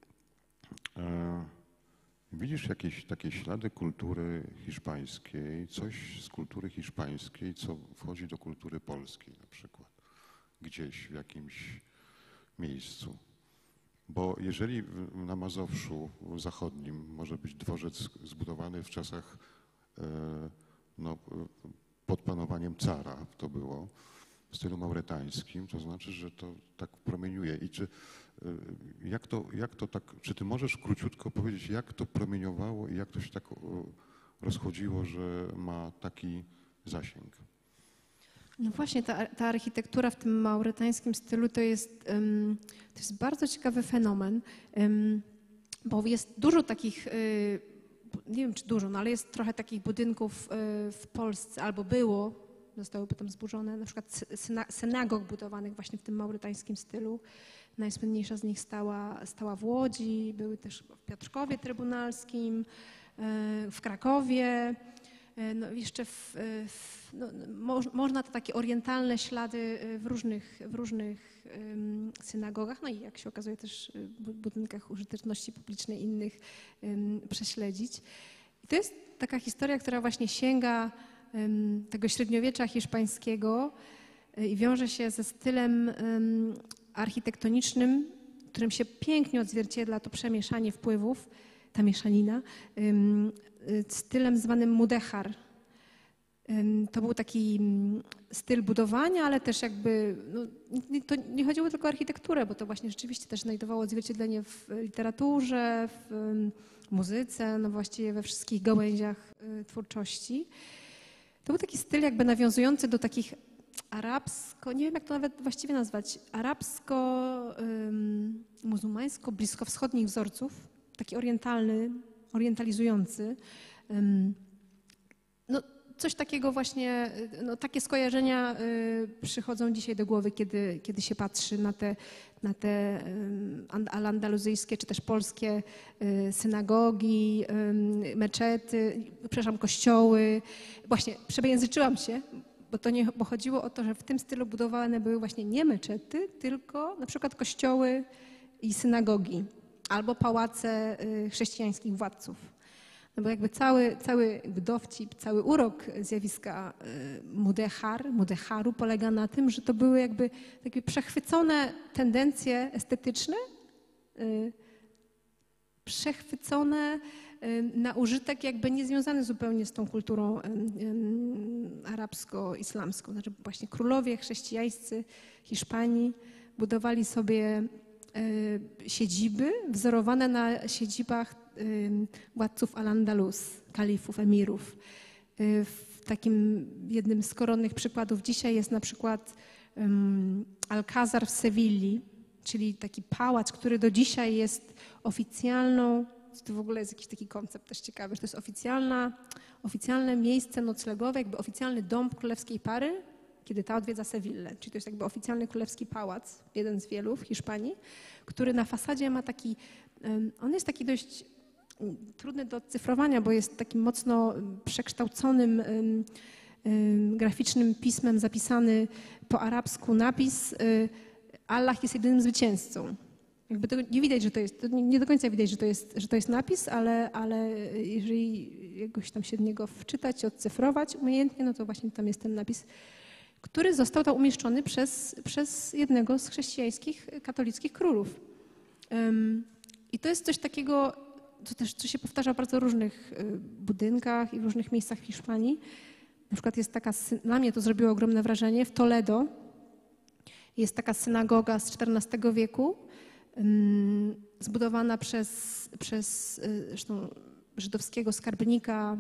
widzisz jakieś takie ślady kultury hiszpańskiej, coś z kultury hiszpańskiej, co wchodzi do kultury polskiej na przykład, gdzieś w jakimś miejscu? Bo jeżeli na Mazowszu zachodnim może być dworzec zbudowany w czasach pod panowaniem cara, to było, w stylu mauretańskim, to znaczy, że to tak promieniuje. I czy ty możesz króciutko powiedzieć, jak to promieniowało i jak to się tak rozchodziło, że ma taki zasięg? No właśnie, ta architektura w tym mauretańskim stylu to jest bardzo ciekawy fenomen, bo jest dużo takich, nie wiem czy dużo, no ale jest trochę takich budynków w Polsce, albo było, zostały potem zburzone, na przykład synagog budowanych właśnie w tym mauretańskim stylu. Najsłynniejsza z nich stała w Łodzi, były też w Piotrkowie Trybunalskim, w Krakowie. No jeszcze można te takie orientalne ślady w różnych synagogach, no i jak się okazuje też w budynkach użyteczności publicznej innych prześledzić. I to jest taka historia, która właśnie sięga tego średniowiecza hiszpańskiego i wiąże się ze stylem architektonicznym, którym się pięknie odzwierciedla to przemieszanie wpływów, ta mieszanina, stylem zwanym mudéjar. To był taki styl budowania, ale też jakby, to nie chodziło tylko o architekturę, bo to właśnie rzeczywiście też znajdowało odzwierciedlenie w literaturze, w muzyce, no właściwie we wszystkich gałęziach twórczości. To był taki styl jakby nawiązujący do takich arabsko, nie wiem jak to nawet właściwie nazwać, arabsko-muzułmańsko, bliskowschodnich wzorców, taki orientalny, orientalizujący. No, coś takiego właśnie, no, takie skojarzenia przychodzą dzisiaj do głowy, kiedy się patrzy na te al-andaluzyjskie czy też polskie synagogi, meczety, przepraszam, kościoły. Właśnie przejęzyczyłam się, bo chodziło o to, że w tym stylu budowane były właśnie nie meczety, tylko na przykład kościoły i synagogi albo pałace chrześcijańskich władców. No bo jakby cały jakby dowcip, cały urok zjawiska mudéjaru polega na tym, że to były jakby takie przechwycone tendencje estetyczne, przechwycone na użytek jakby niezwiązany zupełnie z tą kulturą arabsko-islamską. Znaczy właśnie królowie chrześcijańscy Hiszpanii budowali sobie siedziby wzorowane na siedzibach władców al-Andalus, kalifów, emirów. W takim jednym z koronnych przykładów dzisiaj jest na przykład Alcázar w Sewilli, czyli taki pałac, który do dzisiaj jest oficjalną, to w ogóle jest jakiś taki koncept też ciekawy, że to jest oficjalne miejsce noclegowe, jakby oficjalny dom królewskiej pary, kiedy ta odwiedza Sewillę. Czyli to jest jakby oficjalny królewski pałac, jeden z wielu w Hiszpanii, który na fasadzie ma taki, on jest taki dość trudny do odcyfrowania, bo jest takim mocno przekształconym graficznym pismem zapisany po arabsku napis Allah jest jedynym zwycięzcą. Jakby tego nie widać, że to jest, nie do końca widać, że to jest napis, ale jeżeli jakoś tam się do niego wczytać, odcyfrować umiejętnie, no to właśnie tam jest ten napis, który został tam umieszczony przez jednego z chrześcijańskich, katolickich królów. I to jest coś takiego, co się powtarza w bardzo różnych budynkach i w różnych miejscach w Hiszpanii. Na przykład jest taka, dla mnie to zrobiło ogromne wrażenie, w Toledo jest taka synagoga z XIV wieku, zbudowana przez zresztą żydowskiego skarbnika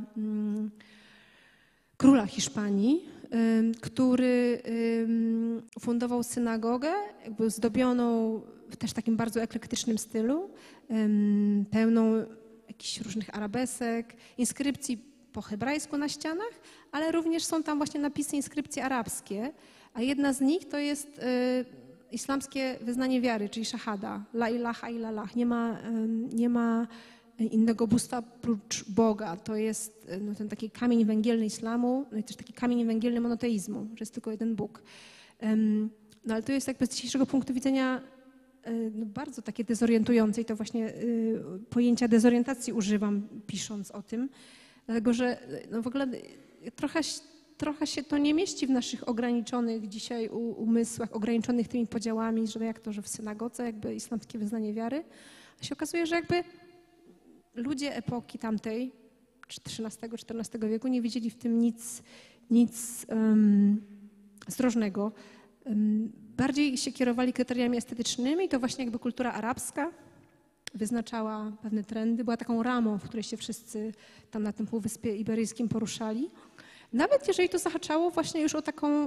króla Hiszpanii, który fundował synagogę, jakby zdobioną w też takim bardzo eklektycznym stylu, pełną jakichś różnych arabesek, inskrypcji po hebrajsku na ścianach, ale również są tam właśnie napisy, inskrypcje arabskie, a jedna z nich to jest islamskie wyznanie wiary, czyli szahada, la ilaha illallah. Nie ma innego bóstwa prócz Boga. To jest ten taki kamień węgielny islamu, no i też taki kamień węgielny monoteizmu, że jest tylko jeden Bóg. No ale to jest jakby z dzisiejszego punktu widzenia bardzo takie dezorientujące i to właśnie pojęcia dezorientacji używam, pisząc o tym, dlatego że w ogóle trochę się to nie mieści w naszych ograniczonych dzisiaj umysłach, ograniczonych tymi podziałami, że jak to, że w synagodze jakby islamskie wyznanie wiary, a się okazuje, że jakby ludzie epoki tamtej, XIII-XIV wieku nie widzieli w tym nic zdrożnego. Bardziej się kierowali kryteriami estetycznymi i to właśnie jakby kultura arabska wyznaczała pewne trendy, była taką ramą, w której się wszyscy tam na tym Półwyspie Iberyjskim poruszali. Nawet jeżeli to zahaczało właśnie już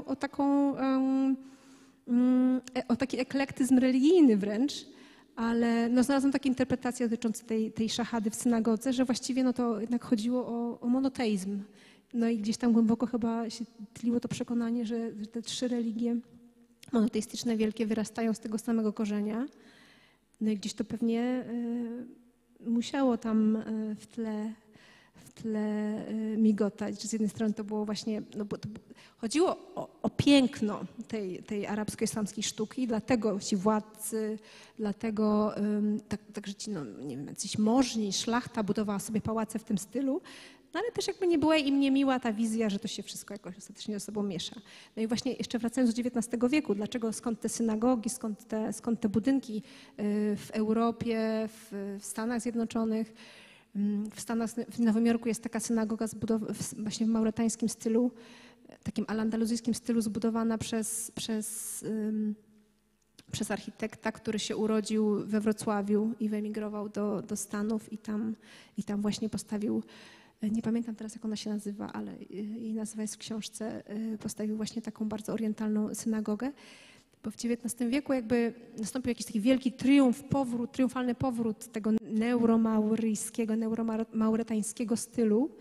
o taki eklektyzm religijny wręcz, ale znalazłam takie interpretacje dotyczące tej szachady w synagodze, że właściwie to jednak chodziło o monoteizm. No i gdzieś tam głęboko chyba się tliło to przekonanie, że te trzy religie monoteistyczne wielkie wyrastają z tego samego korzenia. No i gdzieś to pewnie musiało tam w tle migotać. Z jednej strony to było właśnie, bo chodziło o piękno tej arabsko-islamskiej sztuki, dlatego ci władcy, dlatego także ci, nie wiem, jacyś możni, szlachta budowała sobie pałace w tym stylu, no ale też jakby nie była im niemiła ta wizja, że to się wszystko jakoś ostatecznie ze sobą miesza. No i właśnie jeszcze wracając do XIX wieku, skąd te synagogi, skąd te budynki w Europie, w Stanach Zjednoczonych, w Nowym Jorku jest taka synagoga właśnie w mauretańskim stylu, takim al-andaluzyjskim stylu, zbudowana przez architekta, który się urodził we Wrocławiu i wyemigrował do Stanów i tam właśnie postawił, nie pamiętam teraz jak ona się nazywa, ale jej nazwa jest w książce, postawił właśnie taką bardzo orientalną synagogę. Bo w XIX wieku jakby nastąpił jakiś taki wielki triumfalny powrót tego neuromauryjskiego, neuromauretańskiego stylu,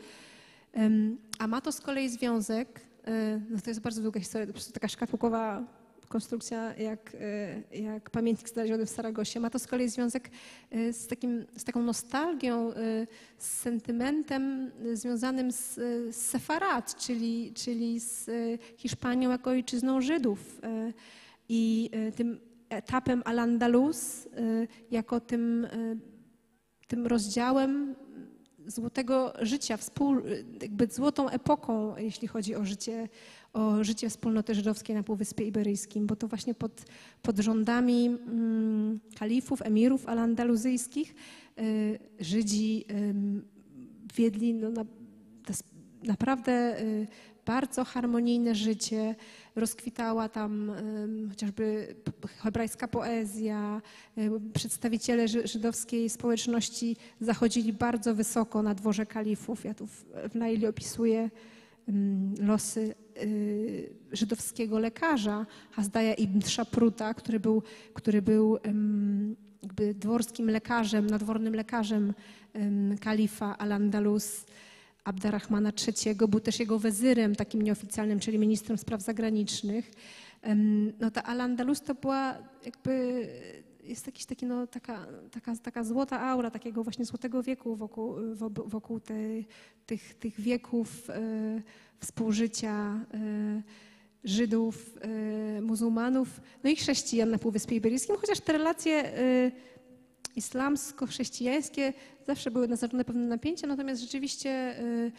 a ma to z kolei związek, to jest bardzo długa historia, to po prostu taka szkatułkowa konstrukcja jak pamiętnik znaleziony w Saragosie, ma to z kolei związek z taką nostalgią, z sentymentem związanym z Sefarad, czyli z Hiszpanią jako ojczyzną Żydów. I tym etapem Al-Andalus jako tym rozdziałem złotego życia, jakby złotą epoką, jeśli chodzi o życie wspólnoty żydowskiej na Półwyspie Iberyjskim, bo to właśnie pod rządami kalifów, emirów al-andaluzyjskich Żydzi wiedli naprawdę bardzo harmonijne życie, rozkwitała tam chociażby hebrajska poezja, przedstawiciele żydowskiej społeczności zachodzili bardzo wysoko na dworze kalifów. Ja tu w Naili opisuję losy żydowskiego lekarza Hasdaja ibn Szapruta, który był jakby dworskim lekarzem, nadwornym lekarzem kalifa al-Andalus. Abdarrahmana III, był też jego wezyrem takim nieoficjalnym, czyli ministrem spraw zagranicznych. No ta Al-Andalus to była jakby, jest jakiś taki, no, taka złota aura, takiego właśnie złotego wieku wokół tych wieków współżycia Żydów, muzułmanów, no i chrześcijan na Półwyspie Iberyjskim, chociaż te relacje islamsko-chrześcijańskie zawsze były naznaczone pewne napięcia, natomiast rzeczywiście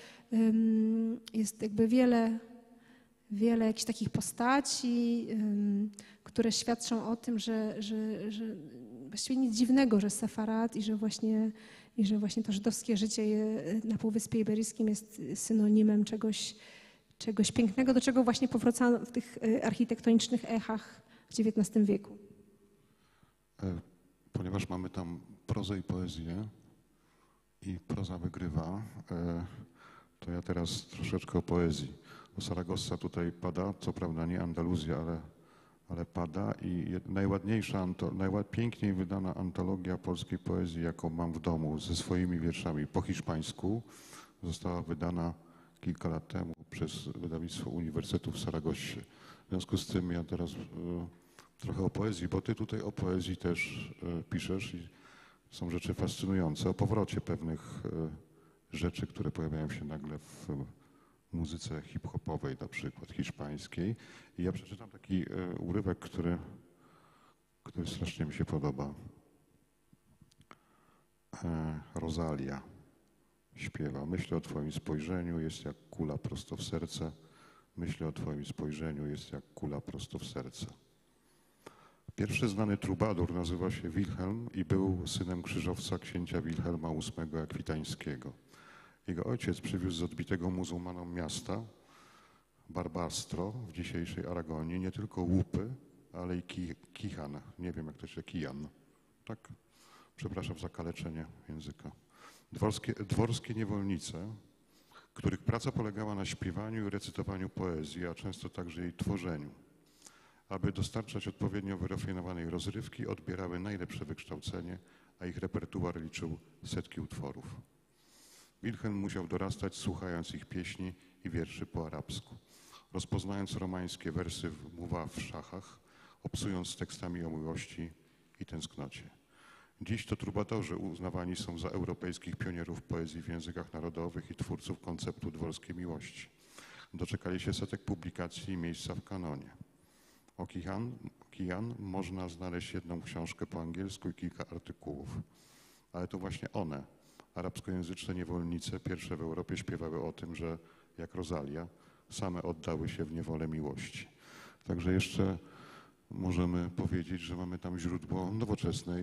jest jakby wiele jakichś takich postaci, które świadczą o tym, że właściwie nic dziwnego, że Sefarad i że właśnie to żydowskie życie na Półwyspie Iberyjskim jest synonimem czegoś pięknego, do czego właśnie powracano w tych architektonicznych echach w XIX wieku. Ponieważ mamy tam prozę i poezję i proza wygrywa, to ja teraz troszeczkę o poezji. Saragossa tutaj pada, co prawda nie Andaluzja, ale pada i najładniejsza, najpiękniej wydana antologia polskiej poezji, jaką mam w domu, ze swoimi wierszami po hiszpańsku, została wydana kilka lat temu przez wydawnictwo Uniwersytetu w Saragossie. W związku z tym ja teraz trochę o poezji, bo ty tutaj o poezji też piszesz i są rzeczy fascynujące, o powrocie pewnych rzeczy, które pojawiają się nagle w muzyce hip-hopowej, na przykład hiszpańskiej. I ja przeczytam taki urywek, który strasznie mi się podoba. Rosalia śpiewa. Myślę o twoim spojrzeniu, jest jak kula prosto w serce. Myślę o twoim spojrzeniu, jest jak kula prosto w serce. Pierwszy znany trubadur nazywa się Wilhelm i był synem krzyżowca księcia Wilhelma VIII Akwitańskiego. Jego ojciec przywiózł z odbitego muzułmanom miasta Barbastro w dzisiejszej Aragonii nie tylko łupy, ale i kichan. Nie wiem, jak to się kijan. Tak? Przepraszam za kaleczenie języka. Dworskie niewolnice, których praca polegała na śpiewaniu i recytowaniu poezji, a często także jej tworzeniu. Aby dostarczać odpowiednio wyrafinowanej rozrywki, odbierały najlepsze wykształcenie, a ich repertuar liczył setki utworów. Wilhelm musiał dorastać, słuchając ich pieśni i wierszy po arabsku, rozpoznając romańskie wersy w muwawszachach, obsując tekstami o miłości i tęsknocie. Dziś to trubatorzy uznawani są za europejskich pionierów poezji w językach narodowych i twórców konceptu dworskiej miłości. Doczekali się setek publikacji i miejsca w kanonie. O Kijan można znaleźć jedną książkę po angielsku i kilka artykułów, ale to właśnie one, arabskojęzyczne niewolnice, pierwsze w Europie śpiewały o tym, że jak Rosalia, same oddały się w niewolę miłości. Także jeszcze możemy powiedzieć, że mamy tam źródło nowoczesnej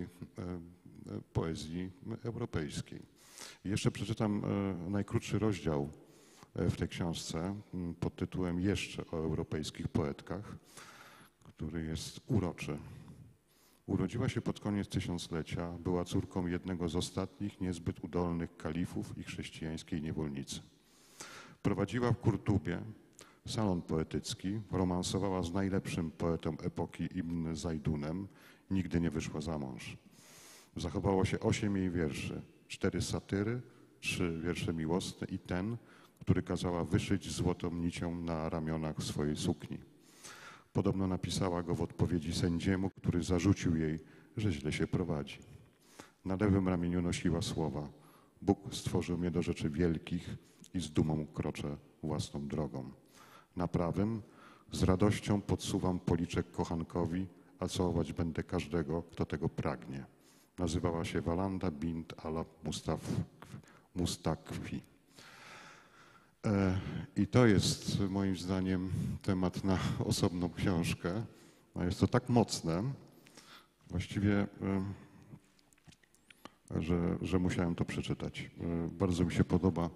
poezji europejskiej. I jeszcze przeczytam najkrótszy rozdział w tej książce pod tytułem Jeszcze o europejskich poetkach, który jest uroczy. Urodziła się pod koniec tysiąclecia, była córką jednego z ostatnich niezbyt udolnych kalifów i chrześcijańskiej niewolnicy. Prowadziła w Kurtubie salon poetycki, romansowała z najlepszym poetą epoki Ibn Zajdunem, nigdy nie wyszła za mąż. Zachowało się 8 jej wierszy, 4 satyry, 3 wiersze miłosne i ten, który kazała wyszyć złotą nicią na ramionach swojej sukni. Podobno napisała go w odpowiedzi sędziemu, który zarzucił jej, że źle się prowadzi. Na lewym ramieniu nosiła słowa: Bóg stworzył mnie do rzeczy wielkich i z dumą kroczę własną drogą. Na prawym z radością podsuwam policzek kochankowi, a całować będę każdego, kto tego pragnie. Nazywała się Walanda bint al-Mustakfi. I to jest moim zdaniem temat na osobną książkę. No jest to tak mocne, właściwie, że musiałem to przeczytać. Bardzo mi się podoba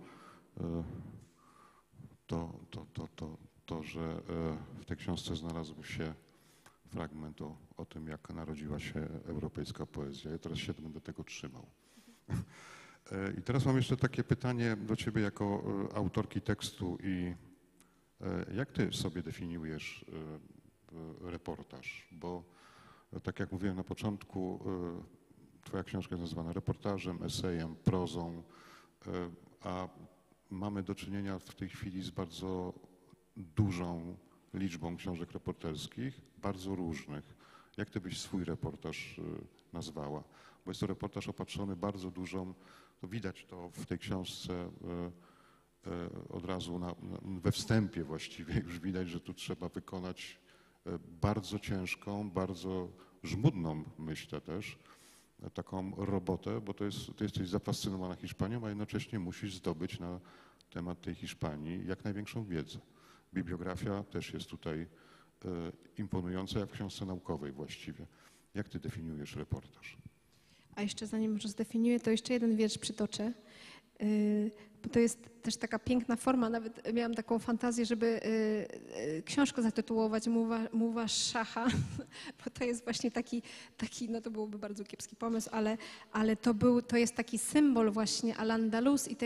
to, że w tej książce znalazł się fragment o tym, jak narodziła się europejska poezja. Ja teraz się będę tego trzymał. I teraz mam jeszcze takie pytanie do ciebie jako autorki tekstu i jak ty sobie definiujesz reportaż? Bo tak jak mówiłem na początku, twoja książka jest nazywana reportażem, esejem, prozą, a mamy do czynienia w tej chwili z bardzo dużą liczbą książek reporterskich, bardzo różnych. Jak ty byś swój reportaż nazwała? Bo jest to reportaż opatrzony bardzo dużą, no widać to w tej książce od razu we wstępie właściwie już widać, że tu trzeba wykonać bardzo ciężką, bardzo żmudną, myślę też, taką robotę, bo ty jesteś zafascynowana Hiszpanią, a jednocześnie musisz zdobyć na temat tej Hiszpanii jak największą wiedzę. Bibliografia też jest tutaj imponująca, jak w książce naukowej właściwie. Jak ty definiujesz reportaż? A jeszcze zanim może zdefiniuję, to jeszcze jeden wiersz przytoczę, bo to jest też taka piękna forma, nawet miałam taką fantazję, żeby książkę zatytułować Muwa Szacha, bo to jest właśnie taki, no to byłby bardzo kiepski pomysł, ale to jest taki symbol właśnie Al-Andalus i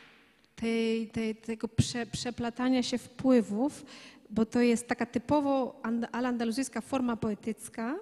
tego przeplatania się wpływów, bo to jest taka typowo al-andaluzyjska forma poetycka,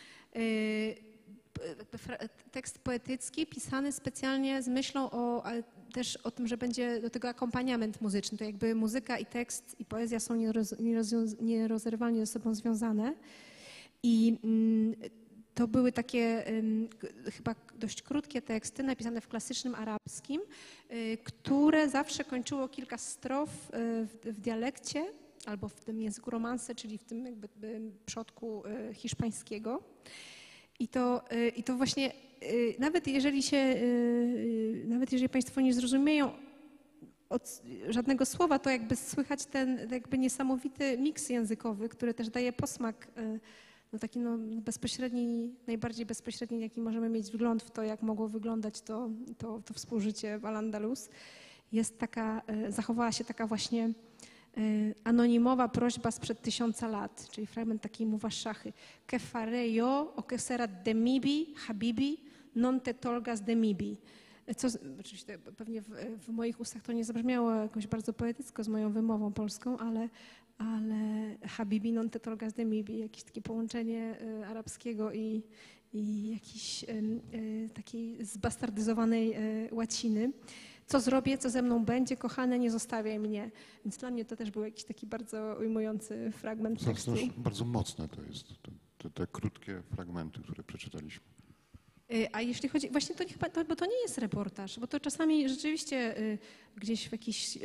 tekst poetycki pisany specjalnie z myślą też o tym, że będzie do tego akompaniament muzyczny. To jakby muzyka i tekst i poezja są nierozerwalnie ze sobą związane. I to były takie chyba dość krótkie teksty napisane w klasycznym arabskim, które zawsze kończyło kilka strof w dialekcie albo w tym języku romanse, czyli w tym jakby przodku hiszpańskiego. I to właśnie, nawet jeżeli Państwo nie zrozumieją żadnego słowa, to jakby słychać ten jakby niesamowity miks językowy, który też daje posmak, no taki bezpośredni, najbardziej bezpośredni, jaki możemy mieć wgląd w to, jak mogło wyglądać to współżycie w Al-Andalus. Zachowała się taka właśnie anonimowa prośba sprzed 1000 lat, czyli fragment takiej Muwaszachy. Que faré yo o que será de mibi, habibi, non te tolgas de mibi. Co, oczywiście pewnie w moich ustach to nie zabrzmiało jakoś bardzo poetycko z moją wymową polską, ale habibi, non te tolgas de mibi, jakieś takie połączenie arabskiego i jakiejś takiej zbastardyzowanej łaciny. Co zrobię, co ze mną będzie, kochane, nie zostawiaj mnie. Więc dla mnie to też był jakiś taki bardzo ujmujący fragment tekstu. Bardzo mocne to jest, te krótkie fragmenty, które przeczytaliśmy. A jeśli chodzi, właśnie to chyba, bo to nie jest reportaż, bo to czasami rzeczywiście gdzieś w jakichś,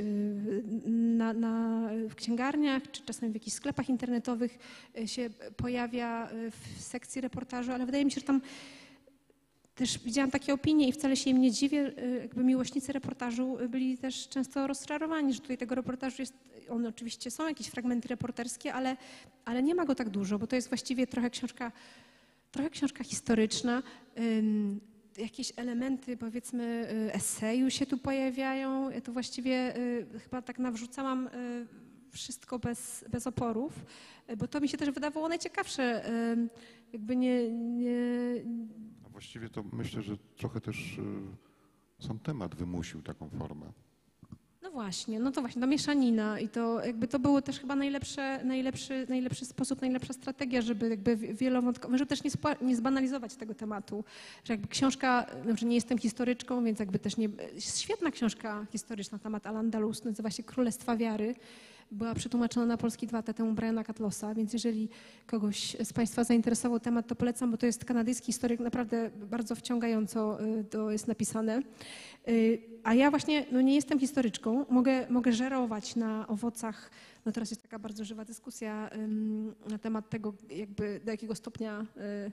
w księgarniach, czy czasami w jakichś sklepach internetowych się pojawia w sekcji reportażu, ale wydaje mi się, że tam też widziałam takie opinie i wcale się im nie dziwię, jakby miłośnicy reportażu byli też często rozczarowani, że tutaj tego reportażu jest, one oczywiście są jakieś fragmenty reporterskie, ale nie ma go tak dużo, bo to jest właściwie trochę książka historyczna, jakieś elementy, powiedzmy, eseju się tu pojawiają. Ja tu właściwie chyba tak nawrzucałam wszystko bez oporów, bo to mi się też wydawało najciekawsze. Jakby A właściwie to myślę, że trochę też sam temat wymusił taką formę. No właśnie, to mieszanina i to jakby to było też chyba najlepszy sposób, najlepsza strategia, żeby jakby wielowątkowo, żeby też nie zbanalizować tego tematu, że jakby książka, że nie jestem historyczką, więc jakby też nie, świetna książka historyczna na temat Al-Andalus, nazywa się Królestwa Wiary, była przetłumaczona na polski 2 lata temu Briana Catlosa, więc jeżeli kogoś z Państwa zainteresował temat, to polecam, bo to jest kanadyjski historyk, naprawdę bardzo wciągająco to jest napisane. A ja właśnie nie jestem historyczką, mogę żerować na owocach. No teraz jest taka bardzo żywa dyskusja na temat tego, jakby do jakiego stopnia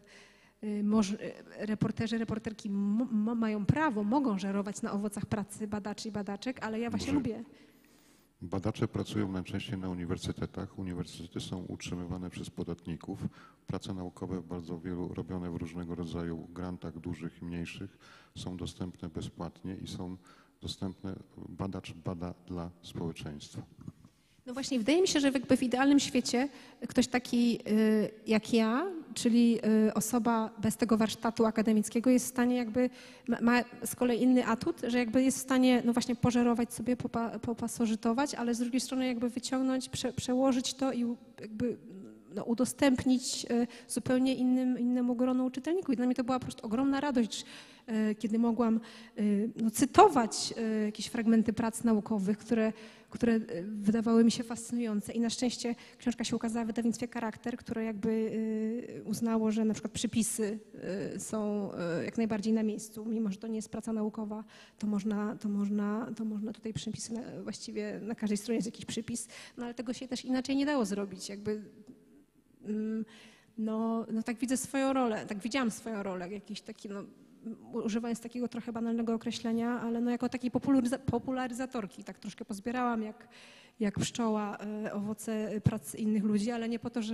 reporterzy, reporterki mają prawo, mogą żerować na owocach pracy badaczy i badaczek, ale ja właśnie lubię. Badacze pracują najczęściej na uniwersytetach. Uniwersytety są utrzymywane przez podatników. Prace naukowe bardzo wielu robione w różnego rodzaju grantach, dużych i mniejszych, są dostępne bezpłatnie i są dostępne, badacz bada dla społeczeństwa. No właśnie, wydaje mi się, że jakby w idealnym świecie ktoś taki jak ja, czyli osoba bez tego warsztatu akademickiego jest w stanie jakby, ma z kolei inny atut, że jakby jest w stanie no właśnie pożerować sobie, popasożytować, ale z drugiej strony jakby wyciągnąć, przełożyć to i jakby udostępnić zupełnie innemu gronu czytelników. I dla mnie to była po prostu ogromna radość, kiedy mogłam cytować jakieś fragmenty prac naukowych, które wydawały mi się fascynujące. I na szczęście książka się ukazała w wydawnictwie Charakter, które jakby uznało, że na przykład przypisy są jak najbardziej na miejscu. Mimo że to nie jest praca naukowa, to można tutaj przypisy, właściwie na każdej stronie jest jakiś przypis, no ale tego się też inaczej nie dało zrobić. Jakby no tak widzę swoją rolę, tak widziałam swoją rolę, jakiś taki, używając takiego trochę banalnego określenia, ale jako takiej popularyzatorki, tak troszkę pozbierałam jak pszczoła owoce pracy innych ludzi, ale nie po to,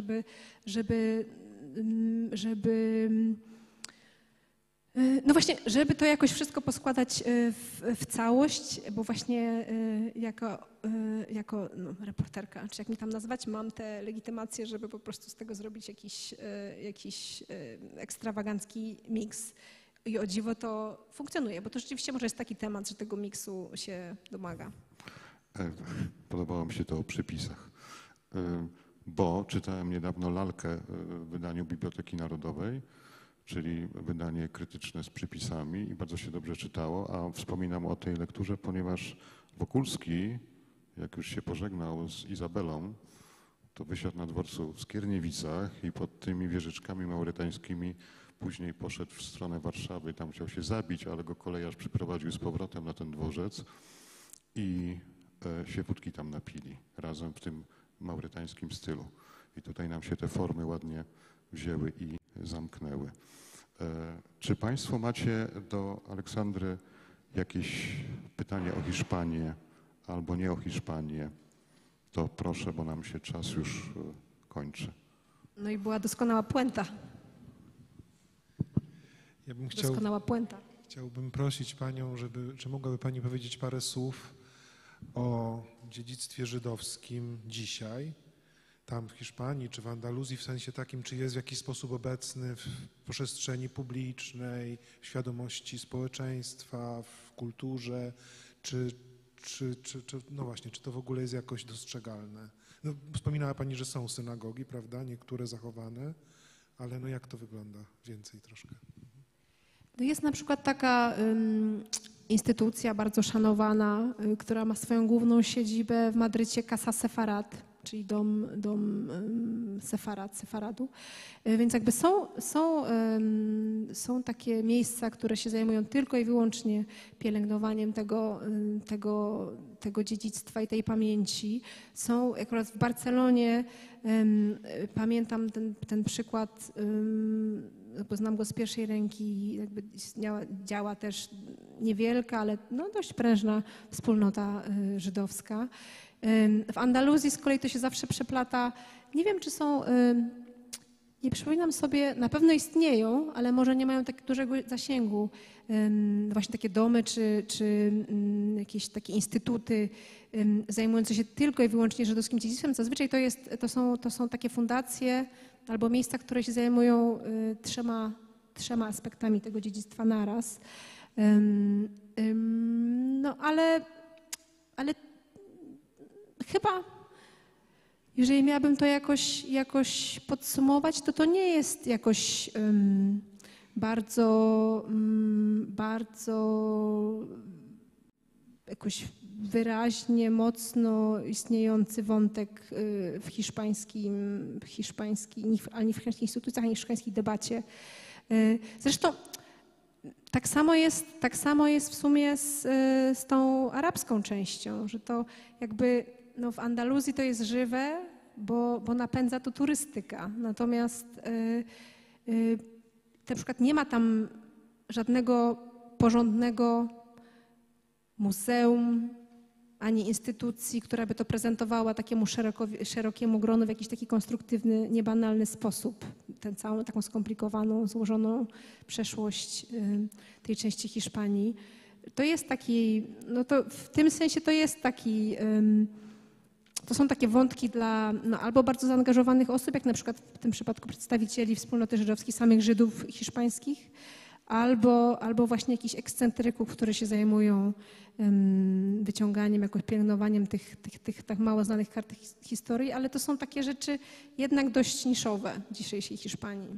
żeby to jakoś wszystko poskładać w całość, bo właśnie jako reporterka, czy jak mi tam nazwać, mam tę legitymację, żeby po prostu z tego zrobić jakiś ekstrawagancki miks. I o dziwo to funkcjonuje, bo to rzeczywiście może jest taki temat, że tego miksu się domaga. Podobało mi się to o przypisach, bo czytałem niedawno Lalkę w wydaniu Biblioteki Narodowej, czyli wydanie krytyczne z przypisami i bardzo się dobrze czytało, a wspominam o tej lekturze, ponieważ Wokulski, jak już się pożegnał z Izabelą, to wysiadł na dworcu w Skierniewicach i pod tymi wieżyczkami maurytańskimi później poszedł w stronę Warszawy, tam chciał się zabić, ale go kolejarz przyprowadził z powrotem na ten dworzec i się wódki tam napili razem w tym maurytańskim stylu. I tutaj nam się te formy ładnie wzięły i zamknęły. Czy Państwo macie do Aleksandry jakieś pytanie o Hiszpanię albo nie o Hiszpanię? To proszę, bo nam się czas już kończy. No i była doskonała puenta. Ja bym Doskonała puenta. Chciałbym prosić Panią, czy mogłaby Pani powiedzieć parę słów o dziedzictwie żydowskim dzisiaj, tam w Hiszpanii czy w Andaluzji, w sensie takim, czy jest w jakiś sposób obecny w przestrzeni publicznej, w świadomości społeczeństwa, w kulturze, no właśnie, czy to w ogóle jest jakoś dostrzegalne? No, wspominała Pani, że są synagogi, prawda, niektóre zachowane, ale no jak to wygląda? Więcej troszkę. No jest na przykład taka instytucja bardzo szanowana, która ma swoją główną siedzibę w Madrycie, Casa Sefarad, czyli dom Sefaradu. Więc jakby są takie miejsca, które się zajmują tylko i wyłącznie pielęgnowaniem tego dziedzictwa i tej pamięci. Są akurat w Barcelonie, pamiętam ten przykład, bo znam go z pierwszej ręki, jakby działa też niewielka, ale dość prężna wspólnota żydowska. W Andaluzji z kolei to się zawsze przeplata. Nie wiem, czy są, nie przypominam sobie, na pewno istnieją, ale może nie mają tak dużego zasięgu. Właśnie takie domy czy jakieś takie instytuty zajmujące się tylko i wyłącznie żydowskim dziedzictwem. Zazwyczaj to są takie fundacje albo miejsca, które się zajmują trzema aspektami tego dziedzictwa naraz. No ale chyba, jeżeli miałabym to jakoś podsumować, to nie jest jakoś bardzo jakoś wyraźnie, mocno istniejący wątek w hiszpańskich, ani w hiszpańskich instytucjach, ani w hiszpańskiej debacie. Zresztą tak samo jest w sumie z tą arabską częścią, że to jakby w Andaluzji to jest żywe, bo napędza to turystyka. Natomiast na przykład nie ma tam żadnego porządnego muzeum ani instytucji, która by to prezentowała takiemu szerokiemu gronu w jakiś taki konstruktywny, niebanalny sposób. Tę całą taką skomplikowaną, złożoną przeszłość tej części Hiszpanii. To jest taki, to w tym sensie to jest taki, to są takie wątki dla albo bardzo zaangażowanych osób, jak na przykład w tym przypadku przedstawicieli wspólnoty żydowskiej, samych Żydów hiszpańskich, albo właśnie jakichś ekscentryków, które się zajmują wyciąganiem, jakoś pielęgnowaniem tych tak mało znanych kart historii, ale to są takie rzeczy jednak dość niszowe w dzisiejszej Hiszpanii.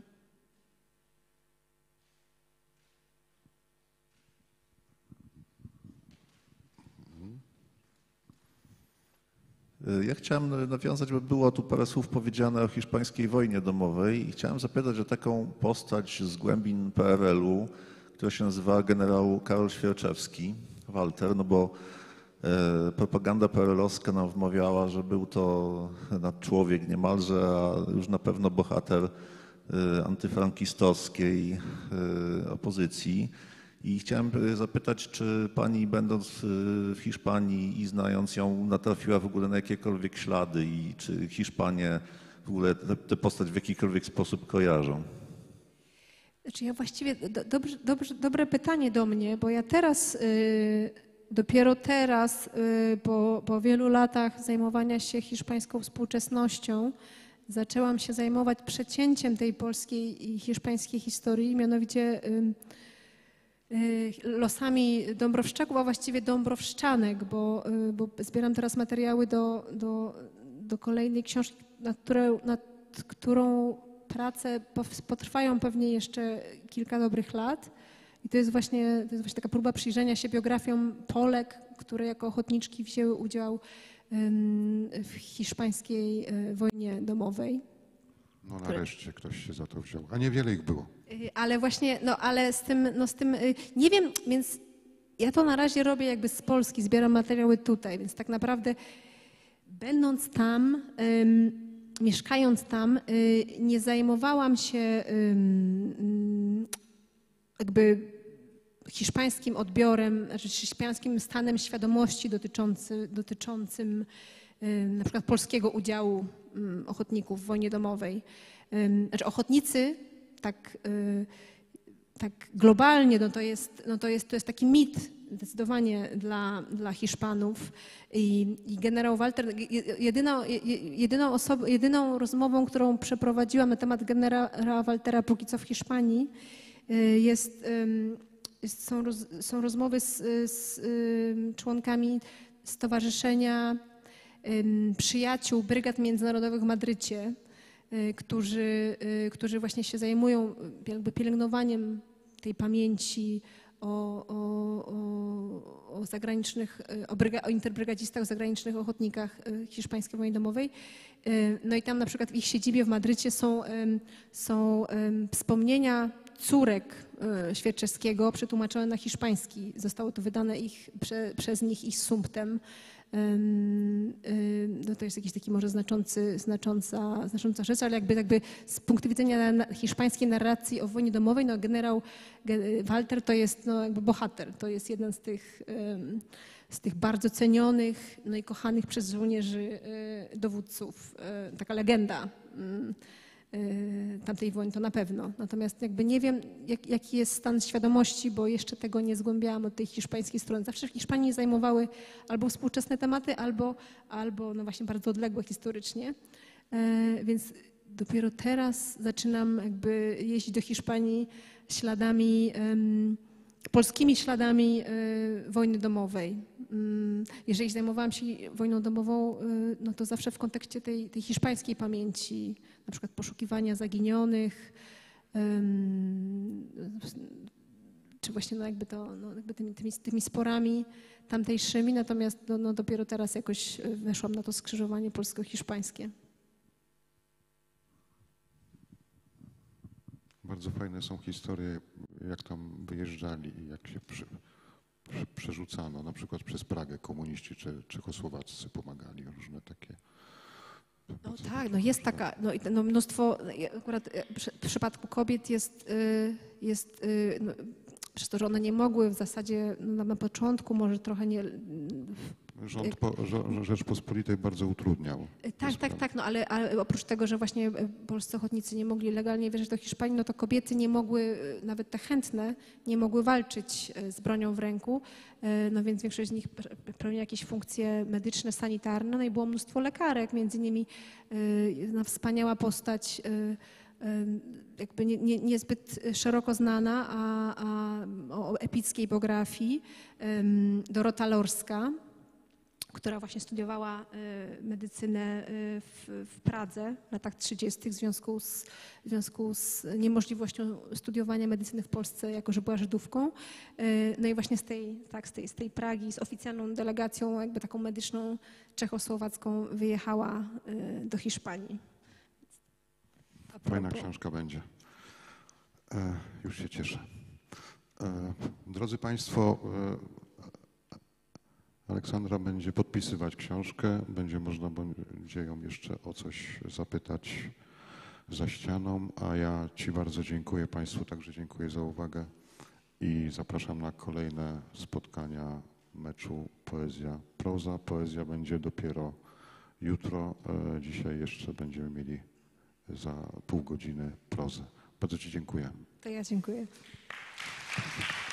Ja chciałem nawiązać, bo było tu parę słów powiedziane o hiszpańskiej wojnie domowej i chciałem zapytać o taką postać z głębin PRL-u, która się nazywa generał Karol Świerczewski, Walter, no bo propaganda PRL-owska nam wmawiała, że był to nadczłowiek niemalże, a już na pewno bohater antyfrankistowskiej opozycji. I chciałem zapytać, czy pani, będąc w Hiszpanii i znając ją, natrafiła w ogóle na jakiekolwiek ślady i czy Hiszpanie w ogóle tę postać w jakikolwiek sposób kojarzą? Znaczy ja właściwie, dobre pytanie do mnie, bo ja teraz, dopiero teraz, po wielu latach zajmowania się hiszpańską współczesnością, zaczęłam się zajmować przecięciem tej polskiej i hiszpańskiej historii, mianowicie losami Dąbrowszczaków, a właściwie Dąbrowszczanek, bo zbieram teraz materiały do kolejnej książki, nad którą prace potrwają pewnie jeszcze kilka dobrych lat. I to jest właśnie taka próba przyjrzenia się biografiom Polek, które jako ochotniczki wzięły udział w hiszpańskiej wojnie domowej. No nareszcie ktoś się za to wziął, a niewiele ich było. Ale właśnie, ale z tym, nie wiem, więc ja to na razie robię jakby z Polski, zbieram materiały tutaj, więc tak naprawdę będąc tam, mieszkając tam, nie zajmowałam się jakby hiszpańskim odbiorem, znaczy hiszpańskim stanem świadomości dotyczącym na przykład polskiego udziału ochotników w wojnie domowej. Znaczy ochotnicy tak globalnie, to jest taki mit zdecydowanie dla Hiszpanów i generał Walter, jedyną rozmową, którą przeprowadziłam na temat generała Waltera póki co w Hiszpanii są rozmowy z członkami Stowarzyszenia Przyjaciół Brygad Międzynarodowych w Madrycie, którzy właśnie się zajmują jakby pielęgnowaniem tej pamięci o zagranicznych, o interbrygadzistach, zagranicznych ochotnikach hiszpańskiej wojny domowej. No i tam na przykład w ich siedzibie w Madrycie są wspomnienia córek Świerczewskiego przetłumaczone na hiszpański. Zostało to wydane przez nich ich sumptem. No to jest jakiś taki może znacząca rzecz, ale jakby z punktu widzenia hiszpańskiej narracji o wojnie domowej, no generał Walter to jest jakby bohater. To jest jeden z tych bardzo cenionych, no i kochanych przez żołnierzy dowódców. Taka legenda tamtej wojny, to na pewno. Natomiast jakby nie wiem, jaki jest stan świadomości, bo jeszcze tego nie zgłębiałam od tej hiszpańskiej strony. Zawsze w Hiszpanii zajmowały albo współczesne tematy, albo no właśnie bardzo odległe historycznie. Więc dopiero teraz zaczynam jakby jeździć do Hiszpanii polskimi śladami wojny domowej. Jeżeli zajmowałam się wojną domową, no to zawsze w kontekście tej hiszpańskiej pamięci, na przykład poszukiwania zaginionych, czy właśnie jakby tymi sporami tamtejszymi, natomiast dopiero teraz jakoś weszłam na to skrzyżowanie polsko-hiszpańskie. Bardzo fajne są historie, jak tam wyjeżdżali i jak się przerzucano, na przykład przez Pragę komuniści czy czechosłowaccy pomagali, różne takie. No tak, no jest taka, no mnóstwo, akurat w przypadku kobiet jest przez to, że one nie mogły w zasadzie na początku może trochę nie... Rząd Rzeczpospolitej bardzo utrudniał. Tak, no ale oprócz tego, że właśnie polscy ochotnicy nie mogli legalnie wjeżdżać do Hiszpanii, no to kobiety nie mogły, nawet te chętne, nie mogły walczyć z bronią w ręku, no więc większość z nich pełniła jakieś funkcje medyczne, sanitarne, no i było mnóstwo lekarek, między innymi wspaniała postać jakby niezbyt szeroko znana, o epickiej biografii, Dorota Lorska, która właśnie studiowała medycynę w Pradze w latach 30. w związku z niemożliwością studiowania medycyny w Polsce, jako że była Żydówką. No i właśnie z tej Pragi, z oficjalną delegacją jakby taką medyczną czechosłowacką wyjechała do Hiszpanii. Fajna książka będzie. Już się cieszę. Drodzy Państwo, Aleksandra będzie podpisywać książkę. Będzie można ją jeszcze o coś zapytać za ścianą. A ja Ci bardzo dziękuję, Państwu także dziękuję za uwagę i zapraszam na kolejne spotkania meczu Poezja Proza. Poezja będzie dopiero jutro. Dzisiaj jeszcze będziemy mieli za pół godziny prozę. Bardzo Ci dziękuję. To ja dziękuję.